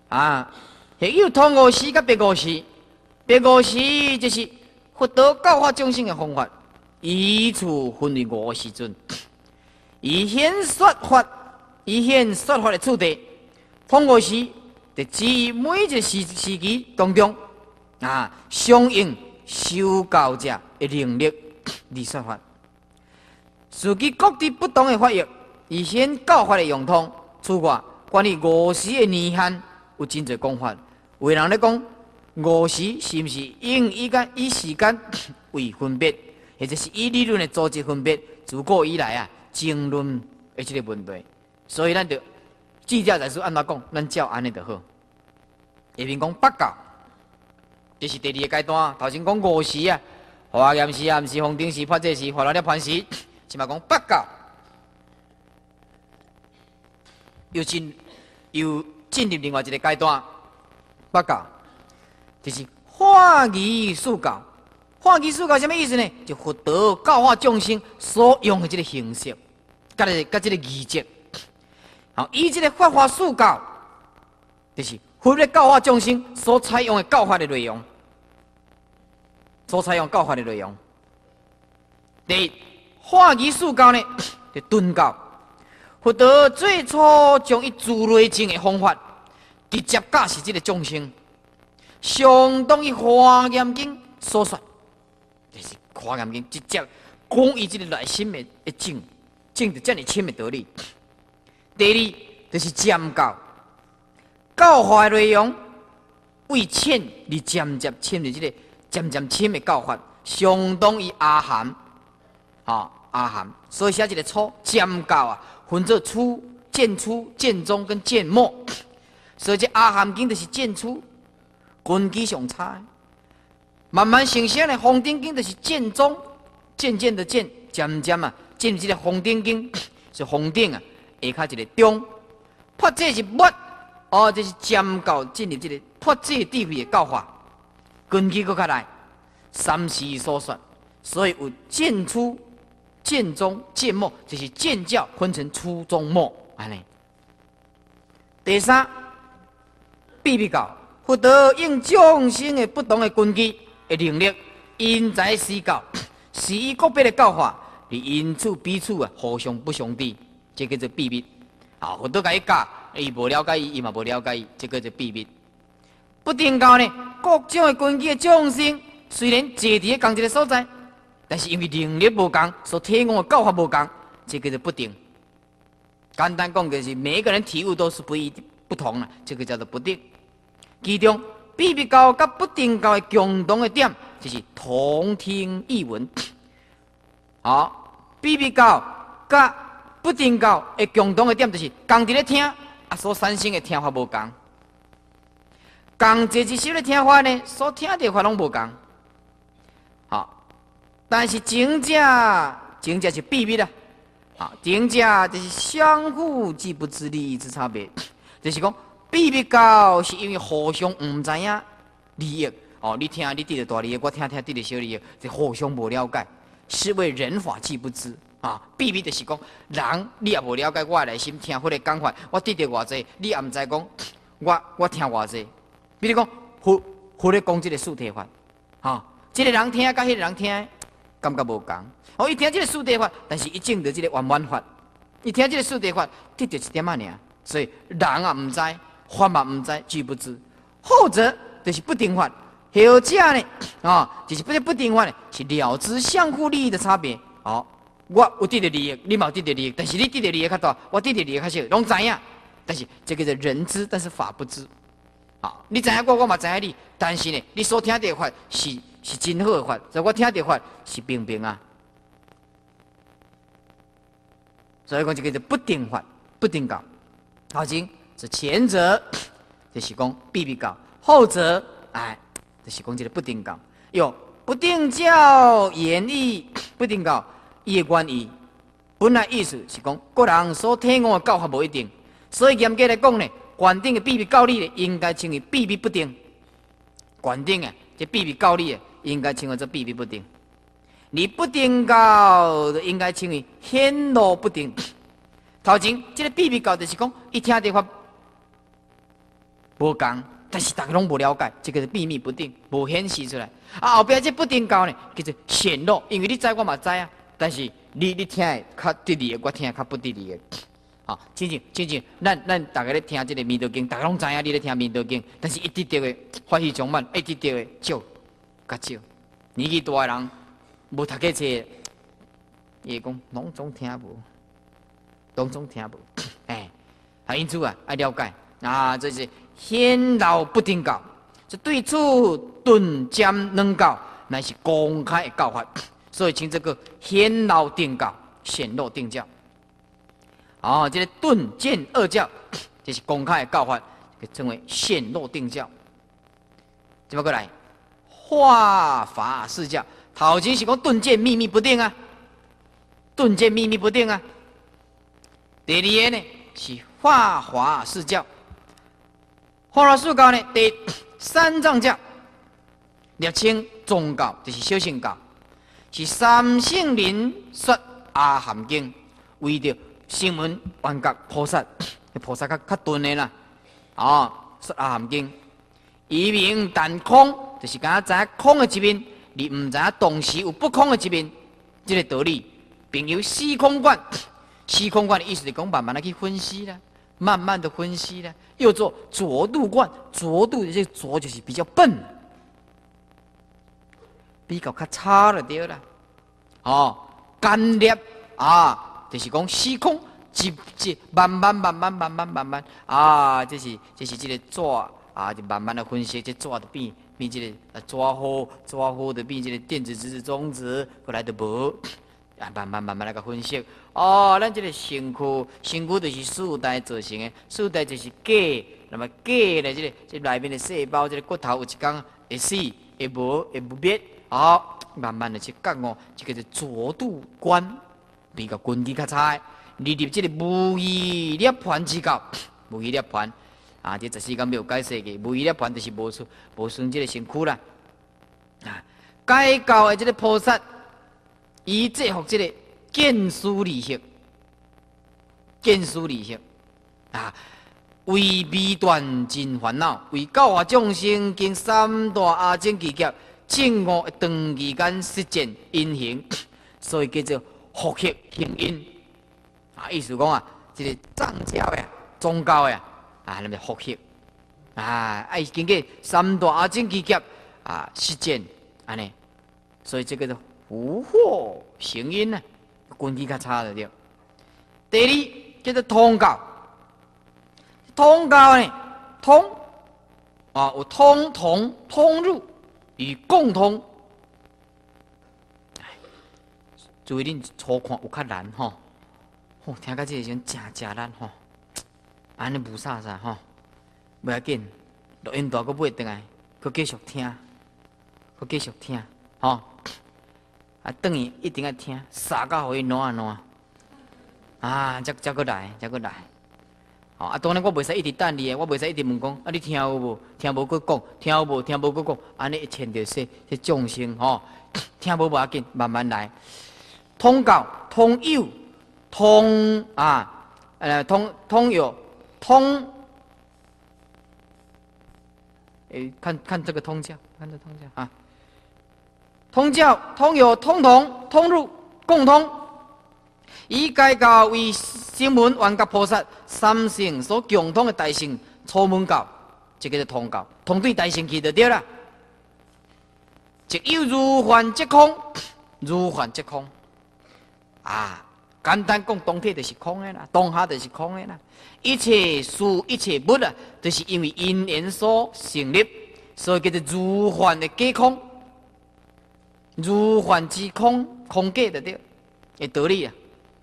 啊，亦有通五时甲白五时，白五时就是佛陀教化众生的方法，依次分为五时阵，以显说法，以显说法的处地，通五时就基于每一个时期当中啊，相应修教者的能力而说法，随其各地不同的法义，以显教法的用通。此外，关于五时的年限有真侪讲法。有人咧讲五时是毋是以时间为分别，或者是以理论的组织分别？自古以来啊，争论的这个问题，所以咱就记者来说按怎讲，咱照安尼就好。下面讲八教，这是第二个阶段。头先讲五时啊，华严时、暗时、方顶时、法界时、法轮涅槃时，即嘛讲八教。又进入另外一个阶段，八教就是化义四教。化义四教什么意思呢？就佛陀教化众生所用的这个形式，甲这个仪节。好，以这个法华四教，就是佛咧教化众生所采用的教法的内容，第一，化义四教呢，就顿教。佛陀最初将伊自内证的方法，直接教示这个众生，相当于《华严经》所说，就是《华严经》直接讲伊这个内心的证得这么深的道理。第二就是渐教，教法的内容为浅而渐渐深的这个渐深的教法，相当于阿含，阿含，所以写这个初渐教啊。分作初、渐初、渐中跟渐末，所以这阿含经就是渐初，根基上差。慢慢形成的方顶经就是渐中，渐渐的渐，渐渐啊，进入这个方顶经是方顶啊，下骹一个中，破这是末，这是渐教进入这个破这地位的教法，根基搁较来，三时所说，所以有渐初。渐中、渐末，就是渐教分成初、中、末，安尼。第三，秘密教，佛陀用众生的不同的根基的能力，因材施教，是以个别的教法，而因此彼此啊互相不相抵，这叫做秘密。佛陀甲伊教，伊无了解伊，伊嘛无了解伊，这叫做秘密。不定教呢，各种的根基的众生，虽然坐伫同一个所在。但是因为能力无同，所提供的教法无同，这个就不定。简单讲就是每一个人体悟都是不同了，这个叫做不定。其中秘密教甲不定教的共同的点，就是同听异闻。秘密教甲不定教的共同的点，就是同伫咧听，所产生的听法无同。同坐一首的听法呢，所听的法拢无同。但是真正是秘密啦，真正就是相互既不知利益之差别，就是讲秘密教是因为互相唔知影利益，你听你得到大利益，我听得到小利益，就互相无了解，是为人法既不知秘密就是讲人你也无了解我的内心，听佛的讲法，我得到偌济，你也唔知讲我听偌济，比如讲佛咧讲这个四谛法，这个人听甲迄个人听。感觉无同，伊听这个四谛法，但是伊证得这个圆满法，伊听这个四谛法，得到一点仔尔，所以人啊唔知，法嘛唔知，俱不知。后者就是不定法，后者呢，就是不定法呢，是了知相互利益的差别。我有得到利益，你嘛有得到利益，但是你得到利益较大，我得到利益较少，拢知影，但是这个是人知，但是法不知。你知影我嘛知影你，但是呢，你所听到的法是真好的法，所以我听到法是平平啊。所以讲这个是不定法、不定教。好，是前者就是讲秘密教，后者就是讲这个不定教。有不定教言义，不定教伊的原意，本来意思是讲个人所提供的教法无一定，所以严格来讲呢，原定的秘密教理呢，应该称为秘密不定。原定的这秘密教理应该称为做秘密不定，你不定教应该称为显露不定。头前这个秘密教就是讲，伊听到法无共，但是大家拢无了解，这个是秘密不定，无显示出来。啊，后壁这不定教呢，叫做显露，因为你知我嘛知啊，但是你听的较得力的，我听的较不得力的。啊，亲像，咱大家咧听这个《弥陀经》，大家拢知影你咧听《弥陀经》，但是一直着的欢喜充满，一直着的少，较少。年纪大的人无读过册，伊会讲拢总听无，拢总听无。哎，啊，因此啊，爱了解啊，这是显露不定教，这对处顿渐能教，乃是公开的教法，所以称这个显露定教、显露定教。哦，这个顿渐二教，这是公开的教法，称为显露定教。怎么过来？化法四教，头前是讲顿渐秘密不定啊，顿渐秘密不定啊。第二个呢是化法四教，化法四教呢第三藏教，略称宗教，就是小乘教，是三圣人说阿含经，为着声闻缘觉菩萨，菩萨较钝的啦，说阿含经，以明但空，就是敢知影空的一面，你唔知影同时有不空的一面，这个道理，并由虚空观，虚空观的意思是讲慢慢的去分析啦，慢慢的分析啦，又做浊度观，浊度的这个浊就是比较笨，比较较差了对啦，干裂啊。就是讲虚空慢慢啊，这是这个纸啊，就慢慢的分析，这纸就变这个纸糊就变这个电子质子、中子，后来就无啊，慢慢来个分析。咱这个身躯就是四代造成的，四代就是假，那么假呢，这内面的细胞，这个骨头有一天会死，会无灭，慢慢的去觉这个是浊度观。比较根基较差，入这个无义涅盘之教，无义涅盘啊，这14天没有解释嘅，无义涅盘就是无顺这个身躯啦。啊，解教的这个菩萨，伊制服这个见思利息啊，为未断尽烦恼，为教化众生经三大阿僧祇劫，正悟长期间实践因行，所以叫做。福业行因意思讲啊，这个藏教呀、宗教呀那么福业爱经过三大阿僧祇劫实践安尼，所以这个是福祸行因啊，根基较差了对。第二叫做通教，通教呢通有通入与共通。注意恁初看有较难吼，听到这个时阵真难吼，安尼无啥吼，不要紧，录音带佫买转来，佫继续听，吼，等于一定要听，杀到互伊烂，才佫来，当然我袂使一直等你，我袂使一直问讲，你听有无？听无佫讲，听有无？听无佫讲，安尼一牵着说众生吼，听无要紧，慢慢来。通教、通有、通有、通，看这个通教，通教、通有、通入、共通，以解教为声闻缘觉菩萨三乘所共通的大乘初门教，这个是通教，通对大乘去就对了。即有如幻即空，简单讲，当体就是空的啦，当下就是空的啦。一切事一切物就是因为因缘所成立，所以叫做如幻的假空，如幻之空，空假的对，的道理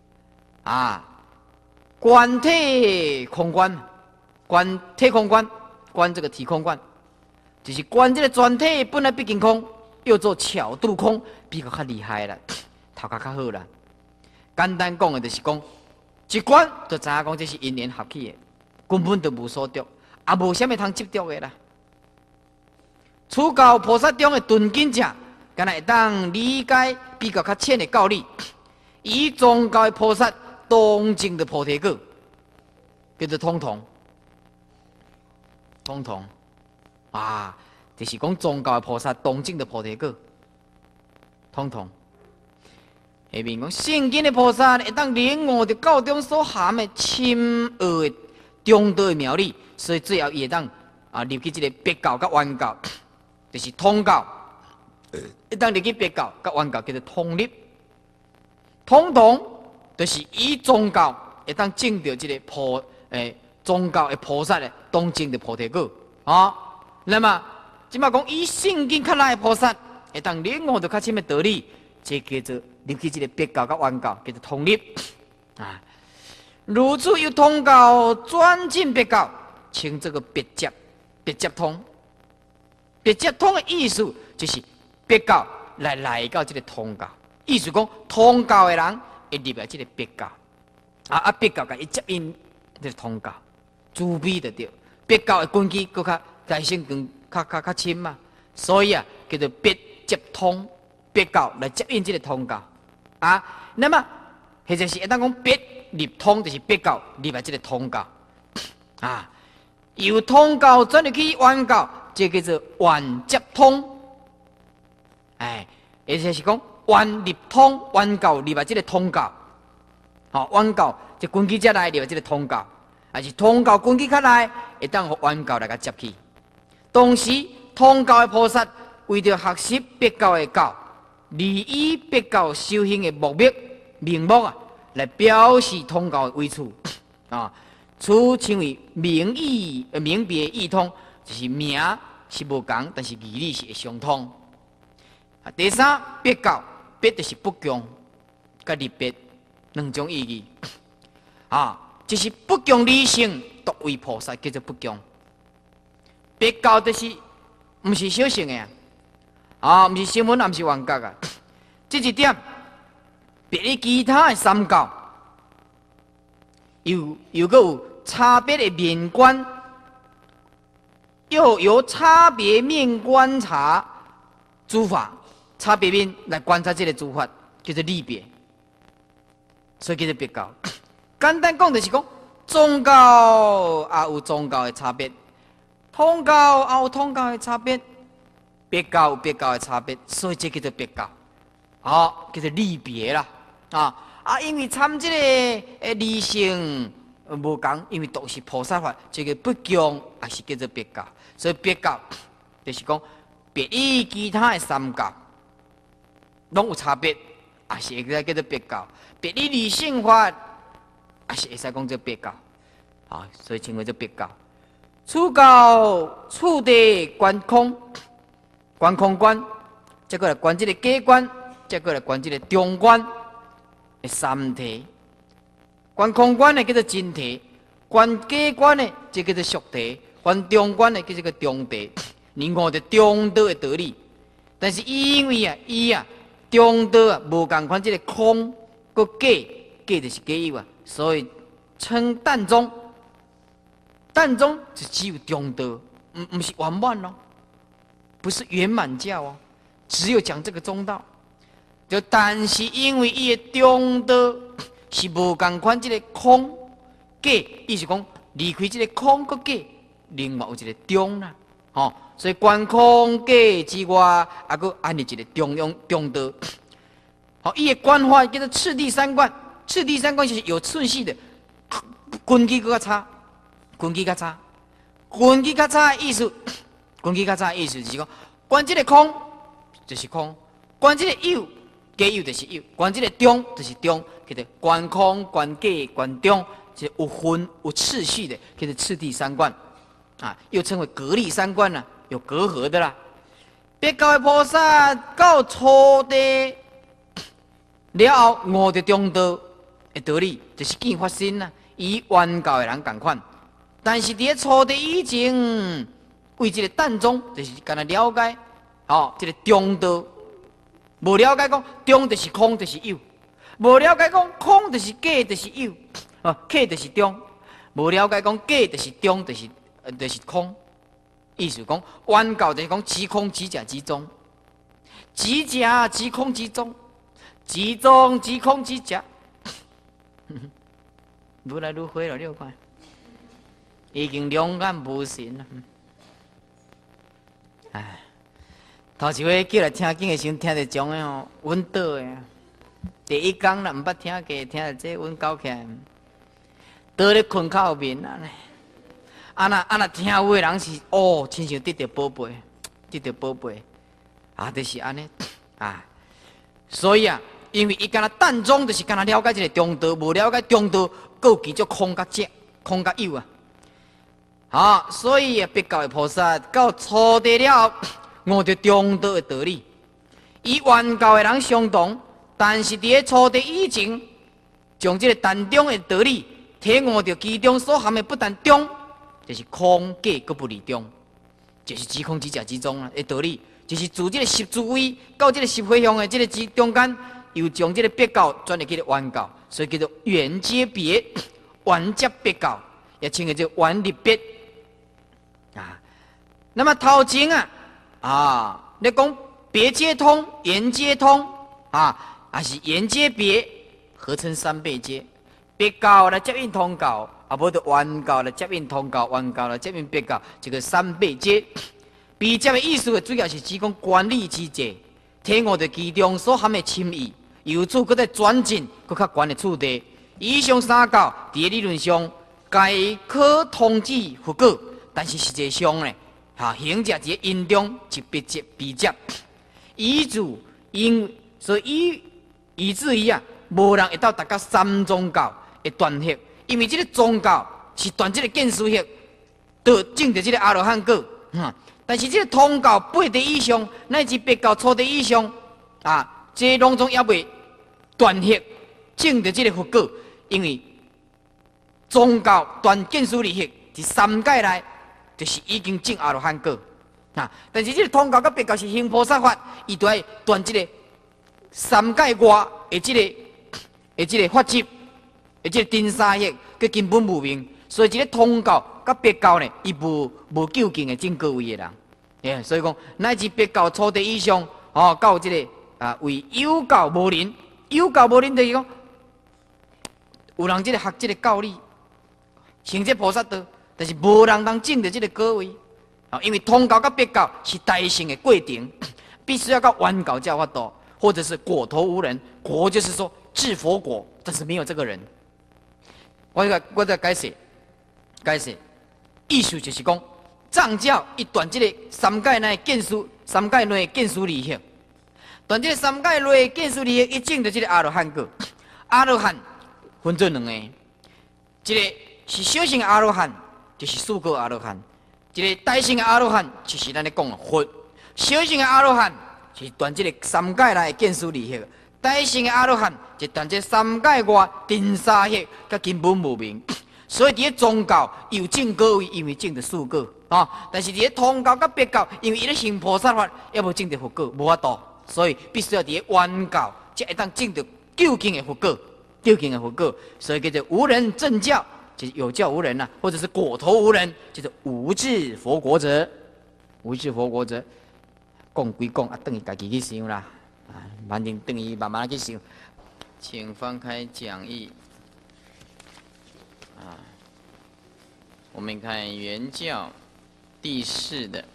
观体空观，观体空观，观这个体空观，就是观这个全体本来毕竟空，又做巧度空，比较厉害啦，头壳较好啦。简单讲的就是讲，一观就知影讲这是因缘合起的，根本就无所着，无啥物通执着的啦。此教菩萨中的顿紧者，敢若会当理解比较较浅的教理，以宗教的菩萨当证的菩提果，叫做通。 通通啊，就是讲宗教的菩萨东证的菩提果，通通。下面讲圣经的菩萨会当领悟着教中所含的深奥的中道的妙理，所以最后伊会当入去这个别教甲原教，就是通教。会当入去别教甲原教叫做通立，通通就是以宗教会当证到这个宗教的菩萨的东证的菩提果啊。那么即马讲以圣经较来的菩萨会当领悟着较深的道理，这叫做入去这个别教甲原教叫做通立啊。如此由通教转进别教，称这个别接通。别接通的意思就是别教来到这个通教，意思讲通教的人会入来这个别教别教甲伊接引这个通教，自闭就对。别教的根基搁较大性更较深嘛，所以叫做别接通，别教来接引这个通教那么或者是会当讲别入通，就是别教入来这个通教由通教转入去原教，这叫做原接通。也就是讲原入通，原教入来这个通教，原教这根基才来入来这个通教，还是通教根基较来，会当互原教来甲接去。同时，通教的菩萨为着学习别教的教，利以别教修行的名目来表示通教的威处此称为名别异通，就是名是无同，但是义理是会相通。第三，别教别就是不共，甲入别两种意义就是不共理性独为菩萨叫做不共。别教就是毋是小乘的毋是声闻，也毋是缘觉这一点别于其他的三教，又个有差别的面观，又由差别面观察诸法，差别面来观察这个诸法，叫做利别，所以叫做别教。简单讲就是讲，宗教也有宗教的差别，通教也有通教的差别，别教有别教的差别，所以这叫做别教，叫做利别啦因为参这个理性无同，因为都是菩萨法，这个不共也是叫做别教，所以别教就是讲别于其他的三教，拢有差别，也是会叫做别教。别于理性法，也是会使讲做别教，所以称为做别教。此教处地观空，观空观，再过来观这个假观，再过来观这个中观的三体。观空观呢叫做真体，观假观呢这叫做俗体，观中观呢叫做中体。你悟着中道的道理，但是因为伊中道无共款，这个空个假就是假有所以称淡宗。淡宗是只有中道，不是圆满哦，不是圆满教只有讲这个中道。但是因为伊的中道是无共款，这个空假，意思讲离开这个空个假，另外有一个中啦，所以观空假之外，还安立一个中道。伊的观法叫做次第三观，次第三观就是有顺序的，根基较差。根基较差的意思，就是讲，观这个空就是空，观这个有假有就是有，观这个中就是中，叫做观空、观假、观中，是有分有次序的，叫做次第三观又称为隔离三观有隔阂的啦。别教的菩萨到初地了后，悟着中道的道理，就是见发心与原教的人同款。但是伫初地以前，为这个淡宗，就是干那了解，这个中道，无了解讲中就是空就是有，无了解讲空就是假就是有，假就是中，无了解讲假就是中就是空。意思讲，原教就是讲即空即假即中，即假即空即中，即中即空即假。愈来愈会了，你有看？已经两眼无神了。 哎，头一回叫来听经的时候，听着种的吼，阮倒的。第一天啦，毋捌听过，听着这阮搞起来，倒咧困靠后面啊呢。那听有的人是哦，亲像得到宝贝，得到宝贝，就是安尼啊。所以啊，因为伊敢若淡中，就是敢若了解这个中道，无了解中道，各有其种空甲正，空甲有啊。所以啊，别教的菩萨到初地了，悟着中道的道理，与原教的人相同，但是伫咧初地以前，将这个淡中的道理体悟着其中所含的不但中。就是空假佫不离中，就是即空即假即中啊！的道理，就是自这个十诸位到这个十回向的这个之中间，又将这个别教转入去个圆教，所以叫做圆接别，圆接别教，也称为叫圆立别啊。那么头前你讲别接通、圆接通还是圆接别，合称三倍接，别教来接应通教。无就圆教来接应通教，圆教来接应别教，这个三倍接。比接的意思主要是指讲管理之际，体悟着其中所含的深意，由此搁再转进搁较悬的处地。以上三教伫理论上皆可通知佛果，但是实际上呢，行者伫因中是别接比接，所以以至于无人会到达到三宗教的断合。因为这个宗教是断这个见思学，得证着这个阿罗汉果，但是这个通教八地以上，乃至别教初地以上，这拢总也未断合证着这个佛果。因为宗教断见思离合，伫三界内就是已经证阿罗汉果，但是这个通教甲别教是行菩萨法，伊就要断这个三界外的这个法执。即个真三业，佮根本无明，所以即个通教甲别教呢，伊无究竟的正各位的人，所以讲乃至别教初地以上，到即个为有教无人，有教无人就是讲，有人即个学即个教理，成这菩萨道，但是无人能证着即个果位，因为通教甲别教是大乘的过程，必须要到圆教才有法度，或者是果头无人，果就是说至佛果，但是没有这个人。我再解释，意思就是讲，藏教一断这个三界内见思，三界内见思离合，断这个三界内见思离合，一证着这个阿罗汉果。阿罗汉分做两个，一个是小乘阿罗汉，就是四果阿罗汉；一个大乘阿罗汉，就是咱咧讲的佛。小乘阿罗汉是断这个三界内见思离合。大乘的阿罗汉就断这三界外定三业，甲根本无明，所以伫咧宗教有证果位，因为证着四果但是伫咧通教甲别教，因为伊咧行菩萨法，也无证着佛果，无法度，所以必须要伫咧圆教，才会当证着究竟的佛果，所以叫做无人正教，就是有教无人或者是果头无人，就是无智佛国者，讲归讲等于家己去想啦。反正等于慢慢去想，请翻开讲义我们看原教第4的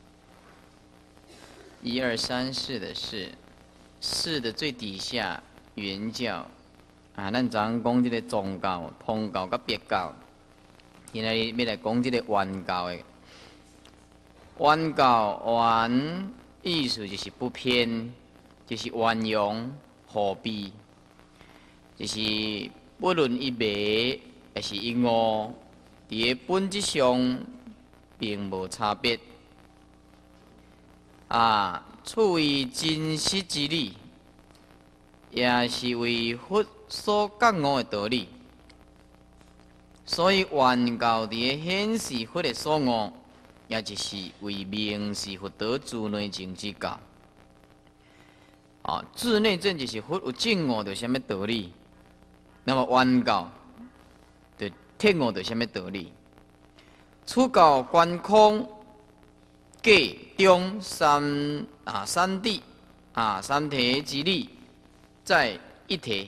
1、2、3、4的4的最底下原教咱常讲这个宗教、通教甲别教，现在要来讲这个圆教的圆教圆意思就是不偏。就是圆融和避，就是不论一味还是一误，伫个本质上并无差别。处于真实之理，也是为佛所觉悟的道理。所以圆教伫个显示佛的所悟，也就是为明示佛道自内证之教。自内证就是佛有证悟着什么道理，那么圆教就体悟着什么道理。此教观空假中三谛三体之理，在一体。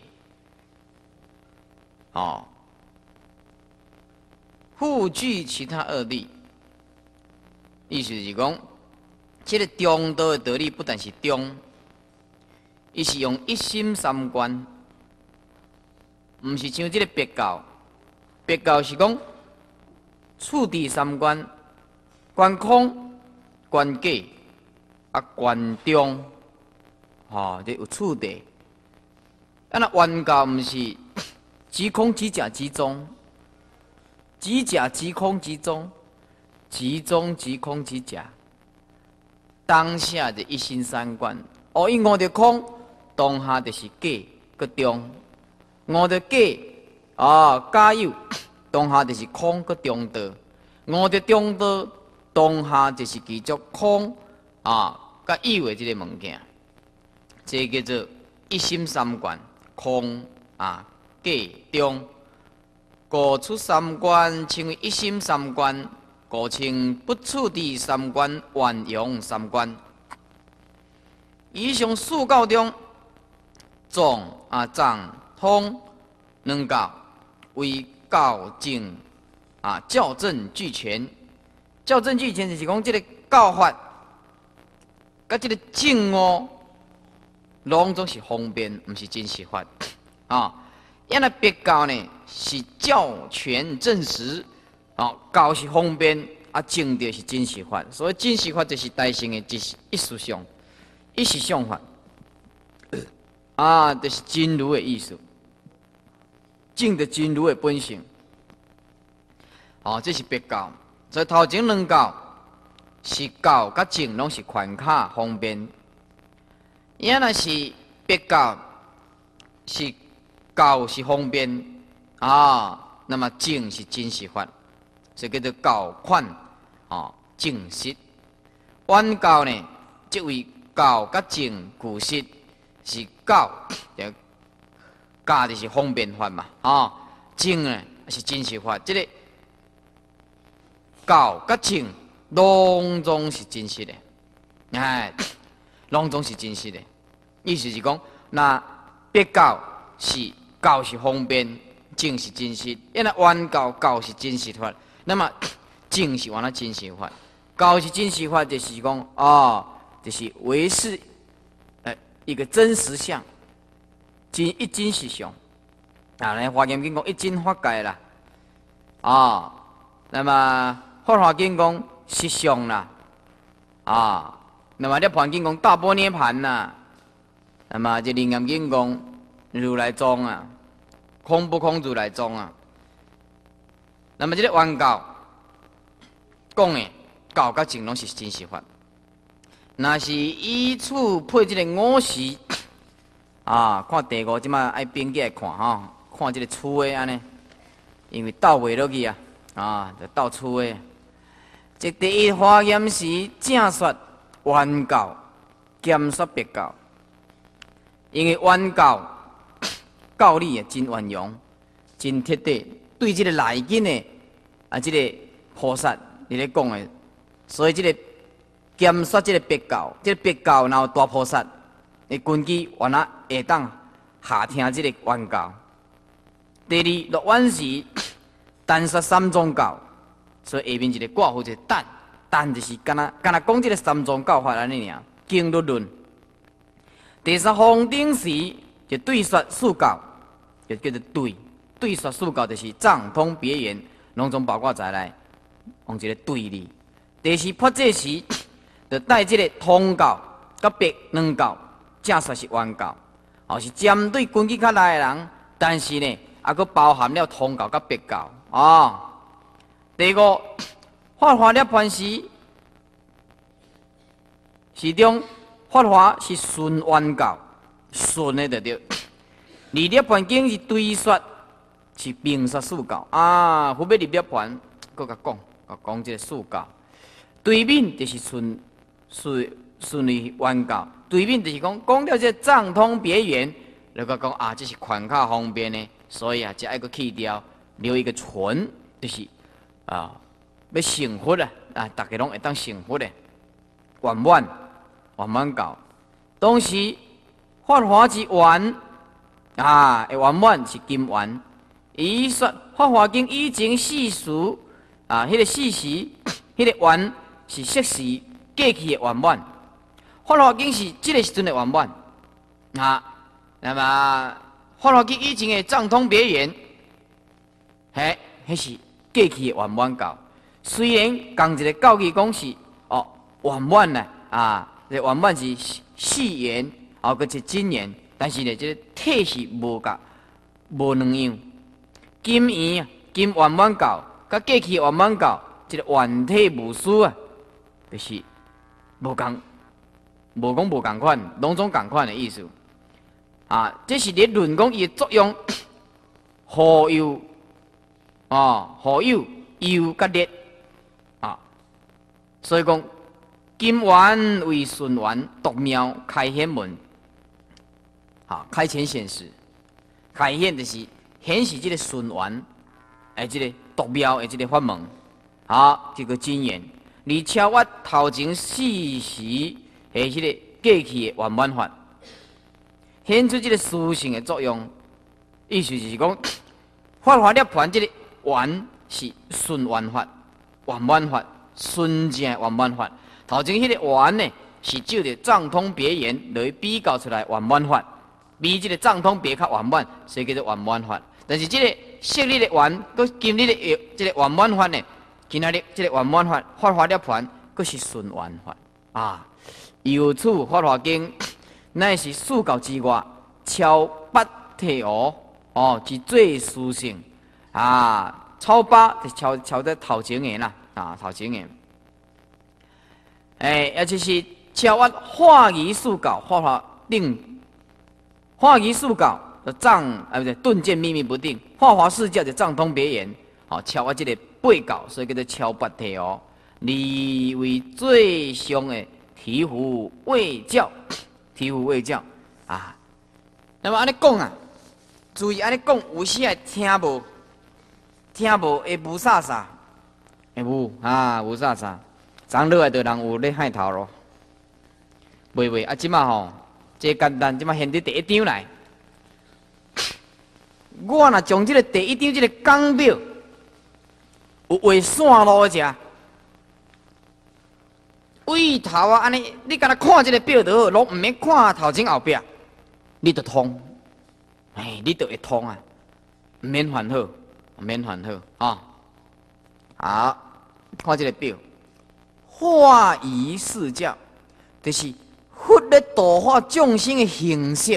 互具其他二谛，意思是讲， 这个中道的道理不但是中，伊是用一心三观，毋是像这个别教。别教是讲处地三观，观空、观假、观中，这有处地。那原教毋是即空即假即中，即假即空即中，即中即空即假。当下的一心三观，伊悟着空，当下就是假个中；悟着假，假有，当下就是空个中道；悟着中道，当下就是继续空甲有的这个物件，这叫做一心三观，空假中，故出三观称为一心三观。故称不处地三观、圆融三观。以上四教中，藏、藏、通两教为教正校正俱全。校正俱全就是讲这个教法，甲这个正拢总是方便，毋是真实法因为别教呢是教全正实。教是方便，正着是真实法，所以真实法就是大乘的一实相，一实相法，就是真如的意思，正着真如的本性。这是别教，所以头前两教是教甲正拢是宽卡方便，因若是别教是教是方便那么正是真实法。所以叫做教款正实。原教呢，即为教甲正具实是教，教就是方便法嘛正呢是真实法。这个教甲正拢总是真实的，拢总是真实的。意思是讲，那别教是方便，正是真实；因为原教是真实法。那么正是原来真实法，教是真实法，就是讲就是为是一个真实相，一真实相。来华严经讲一真法界啦，那么法华经讲实相啦，那么涅盘经讲大般涅盘啦，那么这楞严经讲如来藏空不空如来藏那么这个原教讲的教甲正拢是真实法，若是依次配这个五时看第五即马爱编起来看看这个词的安尼，因为倒袂落去就倒词的。这第一华严时正说原教兼说别教，因为原教教理真圆融，真彻底。对这个内境的这个菩萨你咧讲的，所以这个检说这个别教，这个别教然后大菩萨，你根据原来会当下听这个原教。第二落晚时单说三宗教，所以下面一个挂号就是单就是干那讲这个三宗教法安尼尔，经律论。第三方顶时就对说四教，就叫做对说四教就是藏通别圆，拢总包括在内，用一个对字。第四破这时，就带这个通教甲别两教，正说是原教，是针对根基较内的人，但是呢，还佫包含了通教甲别教第五，法华涅盘时，是中法华是顺原教，顺的就对。而涅盘经是对说。是并说四教不要入涅盘，佮讲这个四教。对面就是顺于原教，对面就是讲了这藏通别圆，就讲这是宽较方便的，所以才爱个去掉，留一个纯，就是要成佛大家拢会当成佛的，圆满教。同时法华之圆圆满是金圆。伊说《法华经》以前四时迄个四时，迄个圆是色时过去的圆满，法华经是这个时阵的圆满啊。那么法华经以前的藏通别圆，迄是过去的圆满教。虽然共一个教义讲是圆满呢这圆满是四圆，个一真圆，但是呢，这个体是无两样。金圆金圆满教，甲过去圆满教，这个原体无私就是无讲无共款，拢总共款的意思这是咧论讲伊的作用，何有何有有甲劣所以讲金圆为顺圆，独妙开显门开前显示，开显就是显示这个顺圆这个独妙的这个法门这个真言。而超越头前四时的迄个过去的圆满法，显出这个殊胜的作用。意思就是讲，法华涅槃这个圆是顺圆法、圆满法、顺正圆满法。头前迄个圆呢，是照着藏通别圆来比较出来圆满法，比这个藏通别较圆满，所以叫做圆满法。但是这个昔日的圆，佮今日的这个圆满法呢，今仔日这个圆满法，法华涅槃，佮是顺圆法由此法华经乃是四教之外，超八体是最殊胜超八就超在头前的啦头前的。而且是超越化仪四教，化仪四教的藏不对，顿渐秘密不定，化华四教的藏通别圆超越这个八教，所以叫做超八体你为最上的醍醐卫教，醍醐卫教那么安尼讲注意安尼讲，有时会听无会无啥啥，会无无啥啥，昨落来的人有咧害头咯。袂即马这简单，即马现伫第一张来。我若将这个第一张这个讲表，有画线路者，位头安尼，你敢若看这个表就好，拢毋免看头前后壁，你就通，你就会通毋免烦恼，好，看这个表，化仪四教，就是佛咧度化众生的形式，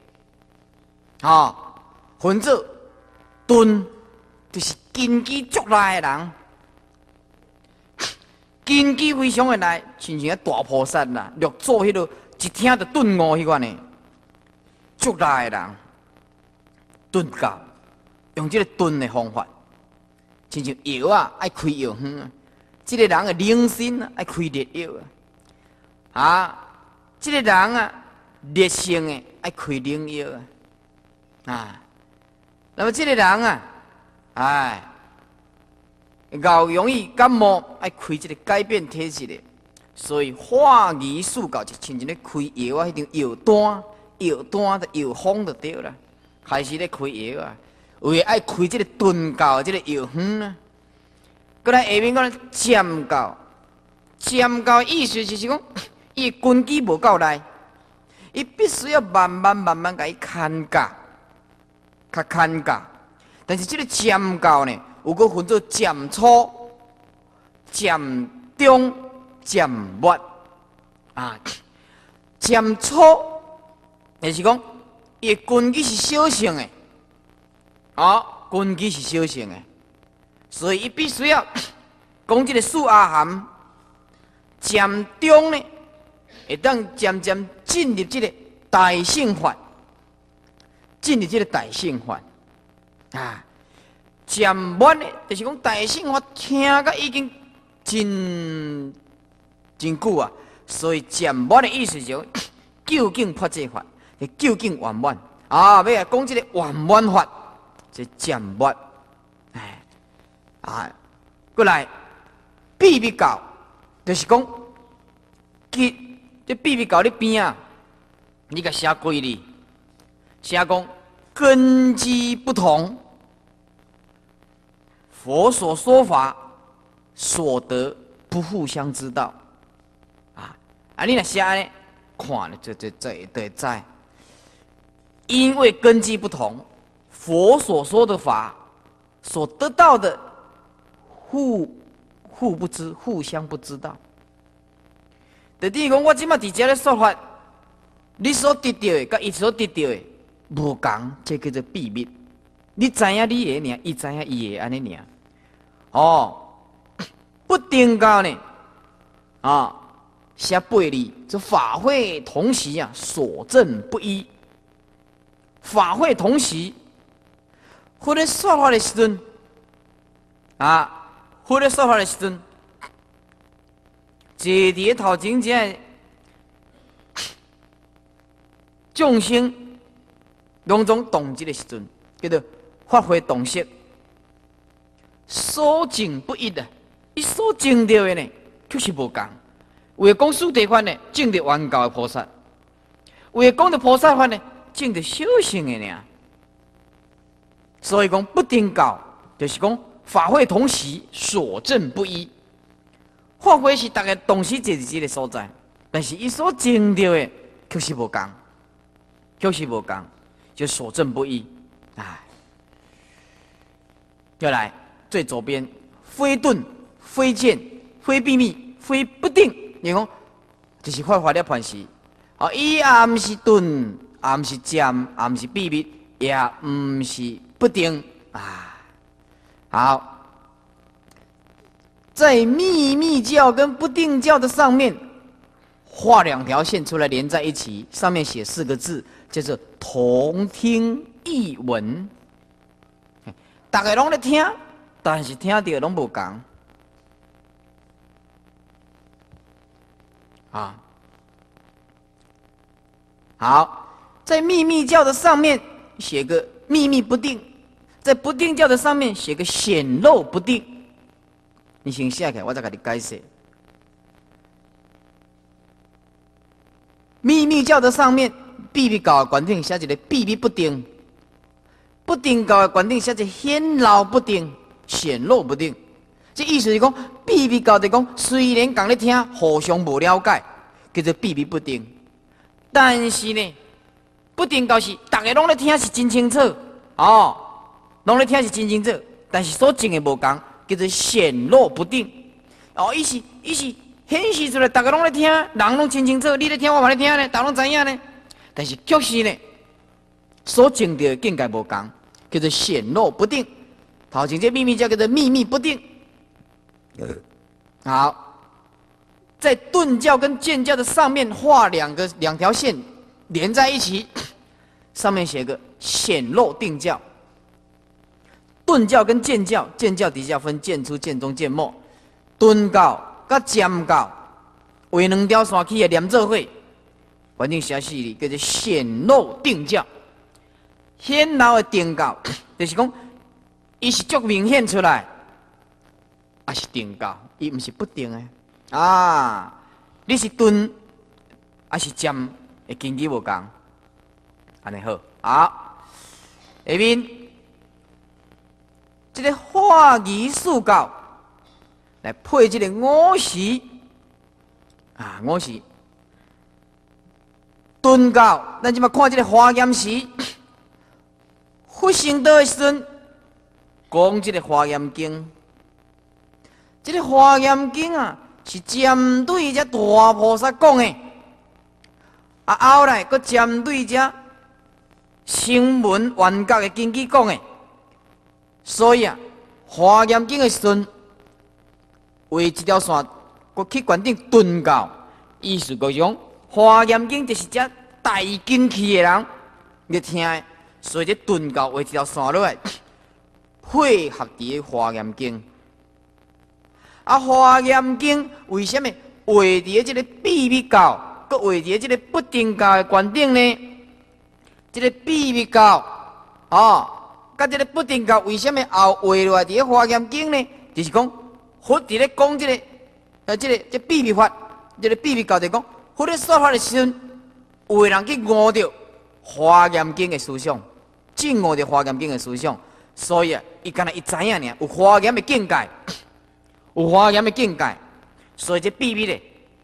分做顿，就是根基足赖的人，根基非常的赖，亲像大菩萨啦，六祖迄落一听就顿悟迄款的，足赖的人，顿教用这个顿的方法，亲像药爱开药方这个人的灵心爱开烈药这个人烈性的爱开冷药那么这个人较容易感冒，爱开这个改变体质的，所以化仪四教就亲像咧开药迄张药单的药方就对了，开始咧开药为爱开这个顿教的这个药方过来下面讲渐教，渐教意思就是讲，伊根基无够赖，伊必须要慢慢甲伊牵教，牵教。但是这个渐教呢，有个分做渐初、渐中、渐末渐初就是讲，伊根基是小性的，根基是小性的。所以，伊必须要讲这个四阿含，渐中呢，会当渐渐进入这个大乘法，渐末呢，就是讲大乘法听甲已经真久所以渐末的意思就是究竟破这法，究竟圆满要来讲这个圆满法，这渐末。过来，秘密教就是讲，这秘密教咧边你甲写规律，写讲根基不同，佛所说法所得不互相知道。 啊，你若写安尼看咧，这会知。因为根基不同，佛所说的法所得到的互不知，互相不知道。就等于讲，我即马伫遮咧说法，你所得到的，甲伊所得到的无共，这叫做秘密。你知影你的尔，伊知影伊的安尼尔。哦，不定教呢，啊，写八字，这法会同习啊，所证不一。法会同习，或者说法的时阵，啊，或者说法的时阵，坐伫头前这众生拢总动这个时阵，叫做发挥洞悉，所证不一的，伊所证到的呢，就是无共。为讲四谛法呢，证得圆教的菩萨；为讲的菩萨法呢，证得小乘的呢。所以讲不定教，就是讲法会同习，所证不一。法会是大家同时坐伫这个所在，但是伊所证到的却是无共，就所证不一。哎，再来最左边，非顿、非见、非秘密、非不定。你讲就是法的判时，哦，伊也毋是顿，也毋是渐，也毋是秘密，也毋是不定啊。好，在秘密教跟不定教的上面画两条线出来连在一起，上面写4个字，叫做同听异闻。大家拢在听，但是听到的拢无共。啊，好，在秘密教的上面写个秘密不定，在不定教的上面写个显露不定。你先写起来，我再给你解释。秘密教的上面，秘密教的观点写一个秘密不定，不定教的观点写一个显露不定、显露不定。这意思是讲，秘密教的讲，虽然讲咧听，互相无了解，叫做秘密不定。但是呢，不定教是大家拢咧听是真清楚，哦，拢咧听是真清楚，但是所证的无共，叫做显露不定。哦，伊是显示出来，大家拢咧听，人拢真清楚，你咧听，我嘛咧听呢，大家拢知影呢。但是确实呢，所证的境界无共，叫做显露不定。头前这秘密教叫做秘密不定。好，在顿教跟渐教的上面画两条线连在一起，上面写个显露定教。顿教跟渐教，渐教底下分渐出、渐中、渐末。顿教甲渐教为两条线起的连做伙，反正写死哩，叫做显露定教。显露的定教，就是讲，伊是足明显出来。也是定教，伊毋是不定的啊！你是顿，还是渐，会根基无共，安尼好。好，下面这个化仪四教来配这个五时啊，五时顿教，咱即马看这个华严时，佛成道的时阵，讲这个华严经。这个《华严经》啊，是针对这大菩萨讲的，后来佫针对这声闻缘觉的根基讲的。所以啊，《华严经》的时阵，为一条线，佫去决定顿教，意思就是讲，《华严经》就是这大根器的人咧听的，所以这顿教为一条线落来，配合伫《华严经》。啊，《华严经》为什么画伫这个秘密教，佮画伫这个不定教的观点呢？这个秘密教，哦，甲这个不定教为什么后画落来伫《华严经》呢？就是讲，佛伫咧讲这个，这秘密法，这个秘密教就讲，佛咧说法的时阵，有的人去误着《华严经》的思想，进误着《华严经》的思想，所以啊，伊敢若伊知影尔，有华严的境界。有华严的境界，所以这秘密的啊，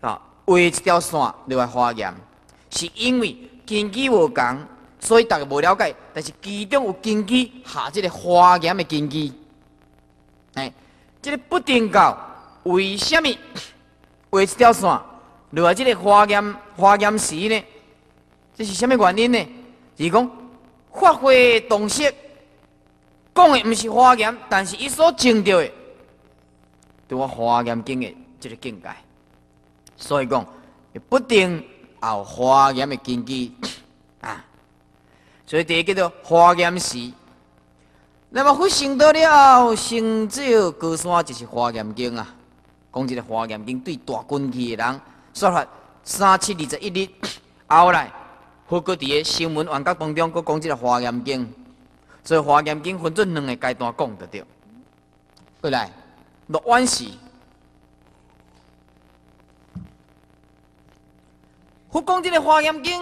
画一条线就来化验，是因为根基无共，所以大家无了解。但是其中有根基下这个化验的根基，这个不定教为什么画一条线就来这个化验时呢？这是什么原因呢？就是讲发挥洞悉，讲的毋是化验，但是伊所证到的，对我化验经的这个境界。所以讲，不定有化验的根基啊。所以第一叫做化验时。那么佛成道了后，成就高山就是华严经啊。讲这个华严经对大军气的人说法3721日，后来佛搁伫个声闻缘觉当中，搁讲这个华严经。所以华严经分做2个阶段讲就对。过来，落晚时，佛讲这个华严经，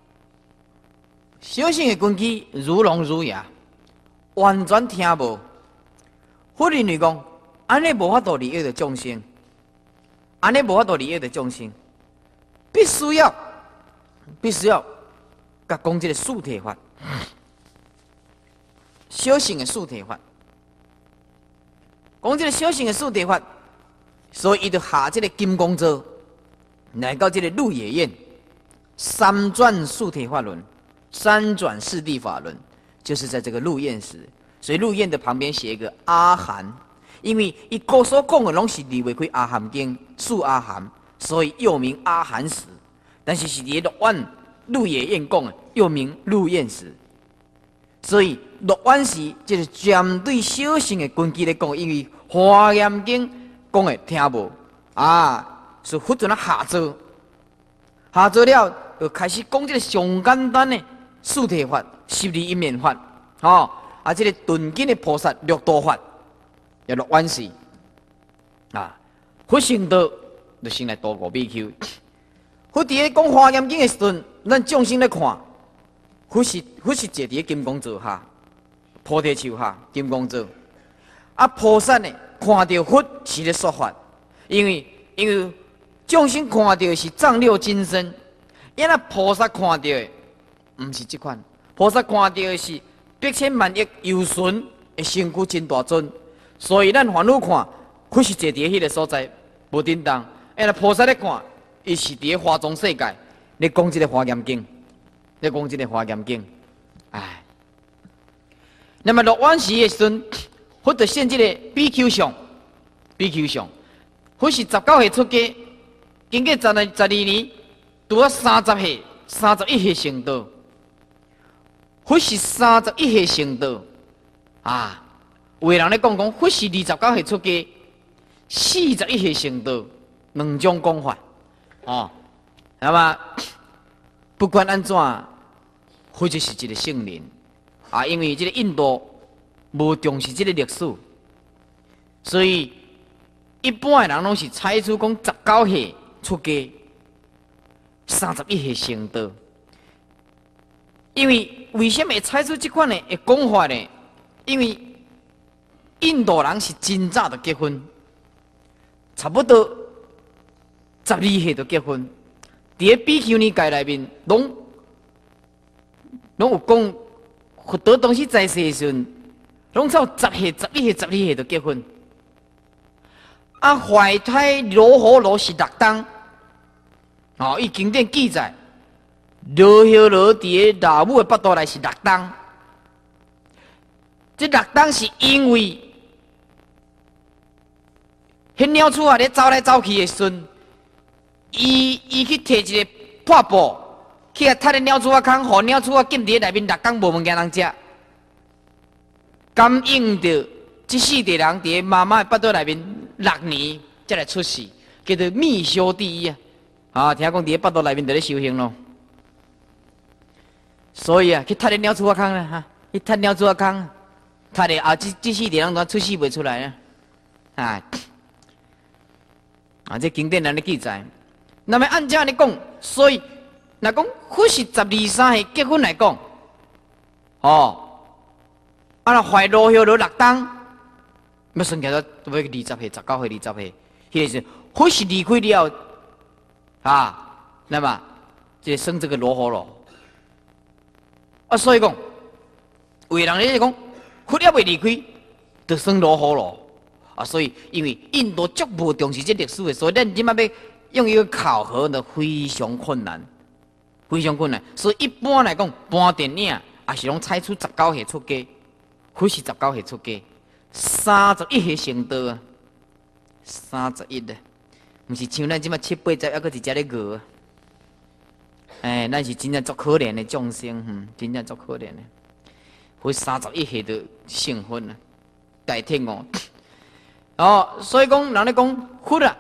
小乘的根基如聋如哑。完全听无，佛认为讲，安尼无法度利益着众生，安尼无法度利益着众生，必须要，甲讲这个四谛法，小乘的四谛法，讲这个小乘的四谛法，所以伊就下这个金刚座，来到这个鹿野苑，三转四谛法轮，三转四谛法轮。就是在这个鹿苑时，所以鹿苑的旁边写一个阿含，因为伊所讲的拢是离袂开阿含经四阿含，所以又名阿含时。但是是伫落晚鹿野苑讲的，又名鹿苑时。所以落晚时就是针对小乘的根基来讲，因为华严经讲的听无啊，是佛阵下座了，就开始讲这个上简单的四谛法。十二因缘法，这个顿紧的菩萨六度法，也落晚时啊。佛成道就先来度过比丘。佛伫咧讲华严经的时阵，咱众生咧看，佛是坐伫金刚座下，菩提树下金刚座。啊，菩萨呢看到佛是咧说法，因为众生看到的是藏六金身，因那菩萨看到的毋是这款。菩萨看到的是百千万亿有神的身躯真大尊，所以咱凡夫看，佛是坐伫迄个所在，无叮当。那菩萨咧看，伊是伫华中世界，咧讲这个华严经，哎。那么落晚时的时阵，佛就现这个比丘相，佛是19岁出家，经过12年，拄啊30岁、31岁成道。佛是31岁成道啊！有的人咧讲，佛是29岁出家，41岁成道，两种讲法哦。那么不管安怎，佛就是一个圣人啊。因为这个印度无重视这个历史，所以一般的人拢是采取讲19岁出家，31岁成道。因为什么会采取这款的讲法呢？因为印度人是真早就结婚，差不多12岁就结婚。伫个比丘尼界内面，拢有讲，佛陀当时在世的时阵，拢差10岁、11岁、12岁就结婚。啊，怀胎罗喉罗是6当，伊经典记载。罗喉罗伫个老母的腹肚内是6当，这6当是因为迄鸟鼠啊咧走来走去的时阵，伊去摕一个破布去啊踢咧鸟鼠啊空，互鸟鼠啊禁伫内面6当无物件通食，感应着这4个人伫妈妈的腹肚内面6年才来出世，叫做密修第一啊！听讲伫个腹肚内面就咧修行咯。所以啊，去踢咧鸟鼠仔空啦，去踢鸟鼠仔空，踢咧啊，这4个人都出世袂出来啊！这经典人咧记载。那么按这样来讲，所以若讲佛是12、13岁结婚来讲，若怀罗喉罗6当，要算起来都要20岁、19岁、20岁，迄个是佛是离开了后， 啊，那么就生这个罗喉罗。啊，所以讲，有的人咧讲，佛也未离开，就生罗喉罗。啊，所以因为印度足无重视这历史的，所以咱今麦要用一个考核呢，非常困难，非常困难。所以一般来讲，搬电影也是拢采取19岁出家，或是19岁出家，31岁成道啊，31啊，毋是像咱即麦7、8十，还阁伫遮咧饿啊。哎，咱是真正足可怜的众生，真正足可怜的。会31岁就成佛啊，大天哦。哦，所以讲，人咧讲佛啊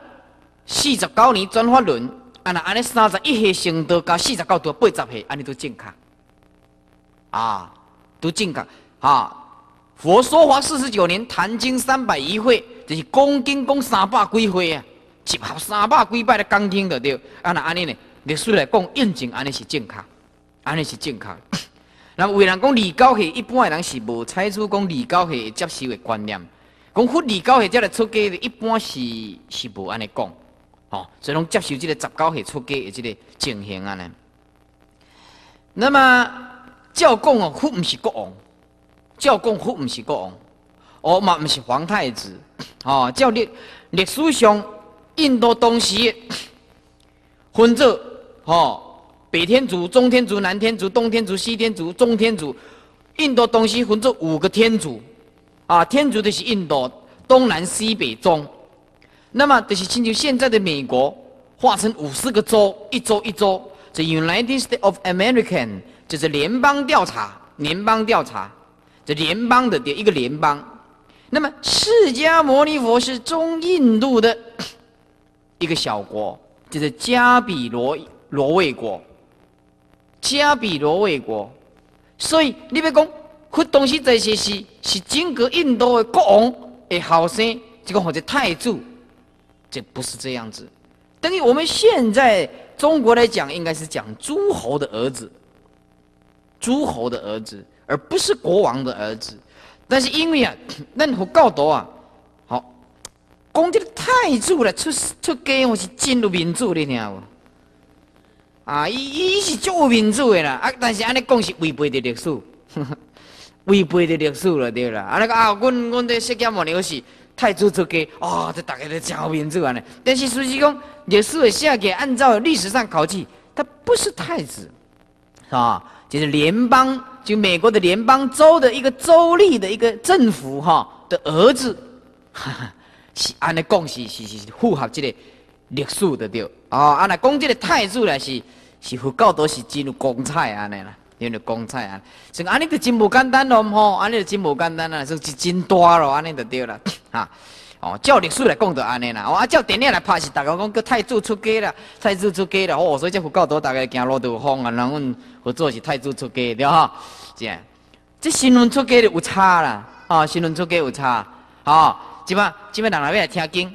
，49年转法轮，啊那安尼31岁成道，加49到80岁，安尼都正确。啊，都正确。啊，佛说法49年，谈经300余会，就是讲经讲300几回啊，集合300几摆咧讲经就对。啊那安尼呢，历史来讲印证安尼是正确，安尼是正确。那有人讲29岁，一般的人是无采取讲29岁接受的观念。讲佛29岁才来出家，一般是无安尼讲，哦，所以拢接受这个19岁出家的这个情形啊呢。那么照讲哦，佛毋是国王，照讲佛毋是国王，哦嘛毋是皇太子，哦，照历史上印度当时分做北天竺、中天竺、南天竺、东天竺、西天竺、中天竺，印度当时分做5个天竺。啊，天竺就是印度东南西北中，那么就是亲像现在的美国划成50个州，一州一州。这 United States of America 就是联邦调查，联邦调查，这联邦的一个联邦。那么释迦牟尼佛是中印度的一个小国，就是迦毗罗卫国，迦毗罗卫国。所以你要讲。佛当时在世是整个印度的国王的后生，这个或者太子，这不是这样子。等于我们现在中国来讲，应该是讲诸侯的儿子，诸侯的儿子，而不是国王的儿子。但是因为啊，咱佛教徒啊，好讲这个太子来出家，我是真有民主，你听无？啊，伊是足有民主的啦，啊，但是安尼讲是违背的历史。违背的历史了，对啦。啊，那个啊，阮在释迦牟尼佛是太子出家，哦，这大家都真有民主安尼。但是实际讲，历史的写给按照历史上考据，他不是太子，啊，就是联邦，就美国的联邦州的一个州立的一个政府的儿子，是安尼讲是符合这个历史的对。哦，啊那讲这个太子来是佛教都是真有光彩安尼啦。因为光彩啊，所以安尼就真无简单咯，吼，安尼就真无简单啦，是真大咯，安尼就对啦，哈，哦，照历史来讲就安尼啦，哦，啊，照电影来拍是大家讲叫太子出家啦，太子出家啦，哦，所以这佛教徒大家行路都风啊，人阮佛祖是太子出家对哈，这新闻出家有差啦，哦，新闻出家有差，哦，即摆人来听经，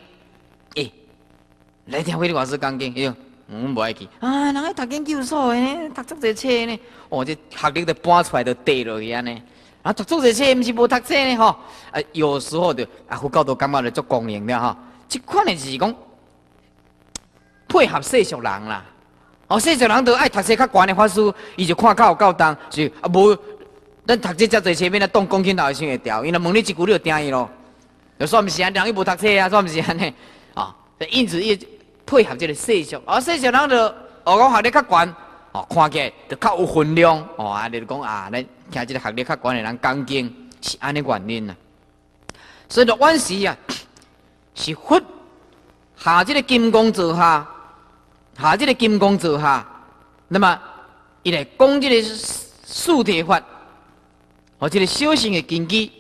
来听慧律法师讲经，哎呦。无爱去啊！人爱读研究所的呢，读足侪册呢。哦，这学历就搬出来就跌落去安尼。啊，读足侪册，毋是无读册呢吼。啊，有时候就佛教都感觉就足光荣了哈。这款的就是讲配合世俗人啦。哦，世俗人都爱读册较悬的法师，伊就看较有够当，是啊无。咱读这遮侪册，免来当讲起老先会调，因为问你一句，你就听伊咯。就算毋是安，人伊无读册啊，算毋是安尼啊。因此伊。配合这个世俗，世俗人就讲学历较悬，看起来就较有分量，安尼就讲啊，咱听这个学历较悬的人讲经是安尼原因啦。所以落晚时啊，是佛下这个金刚座下，那么伊来讲这个四谛法，和这个小乘的根基，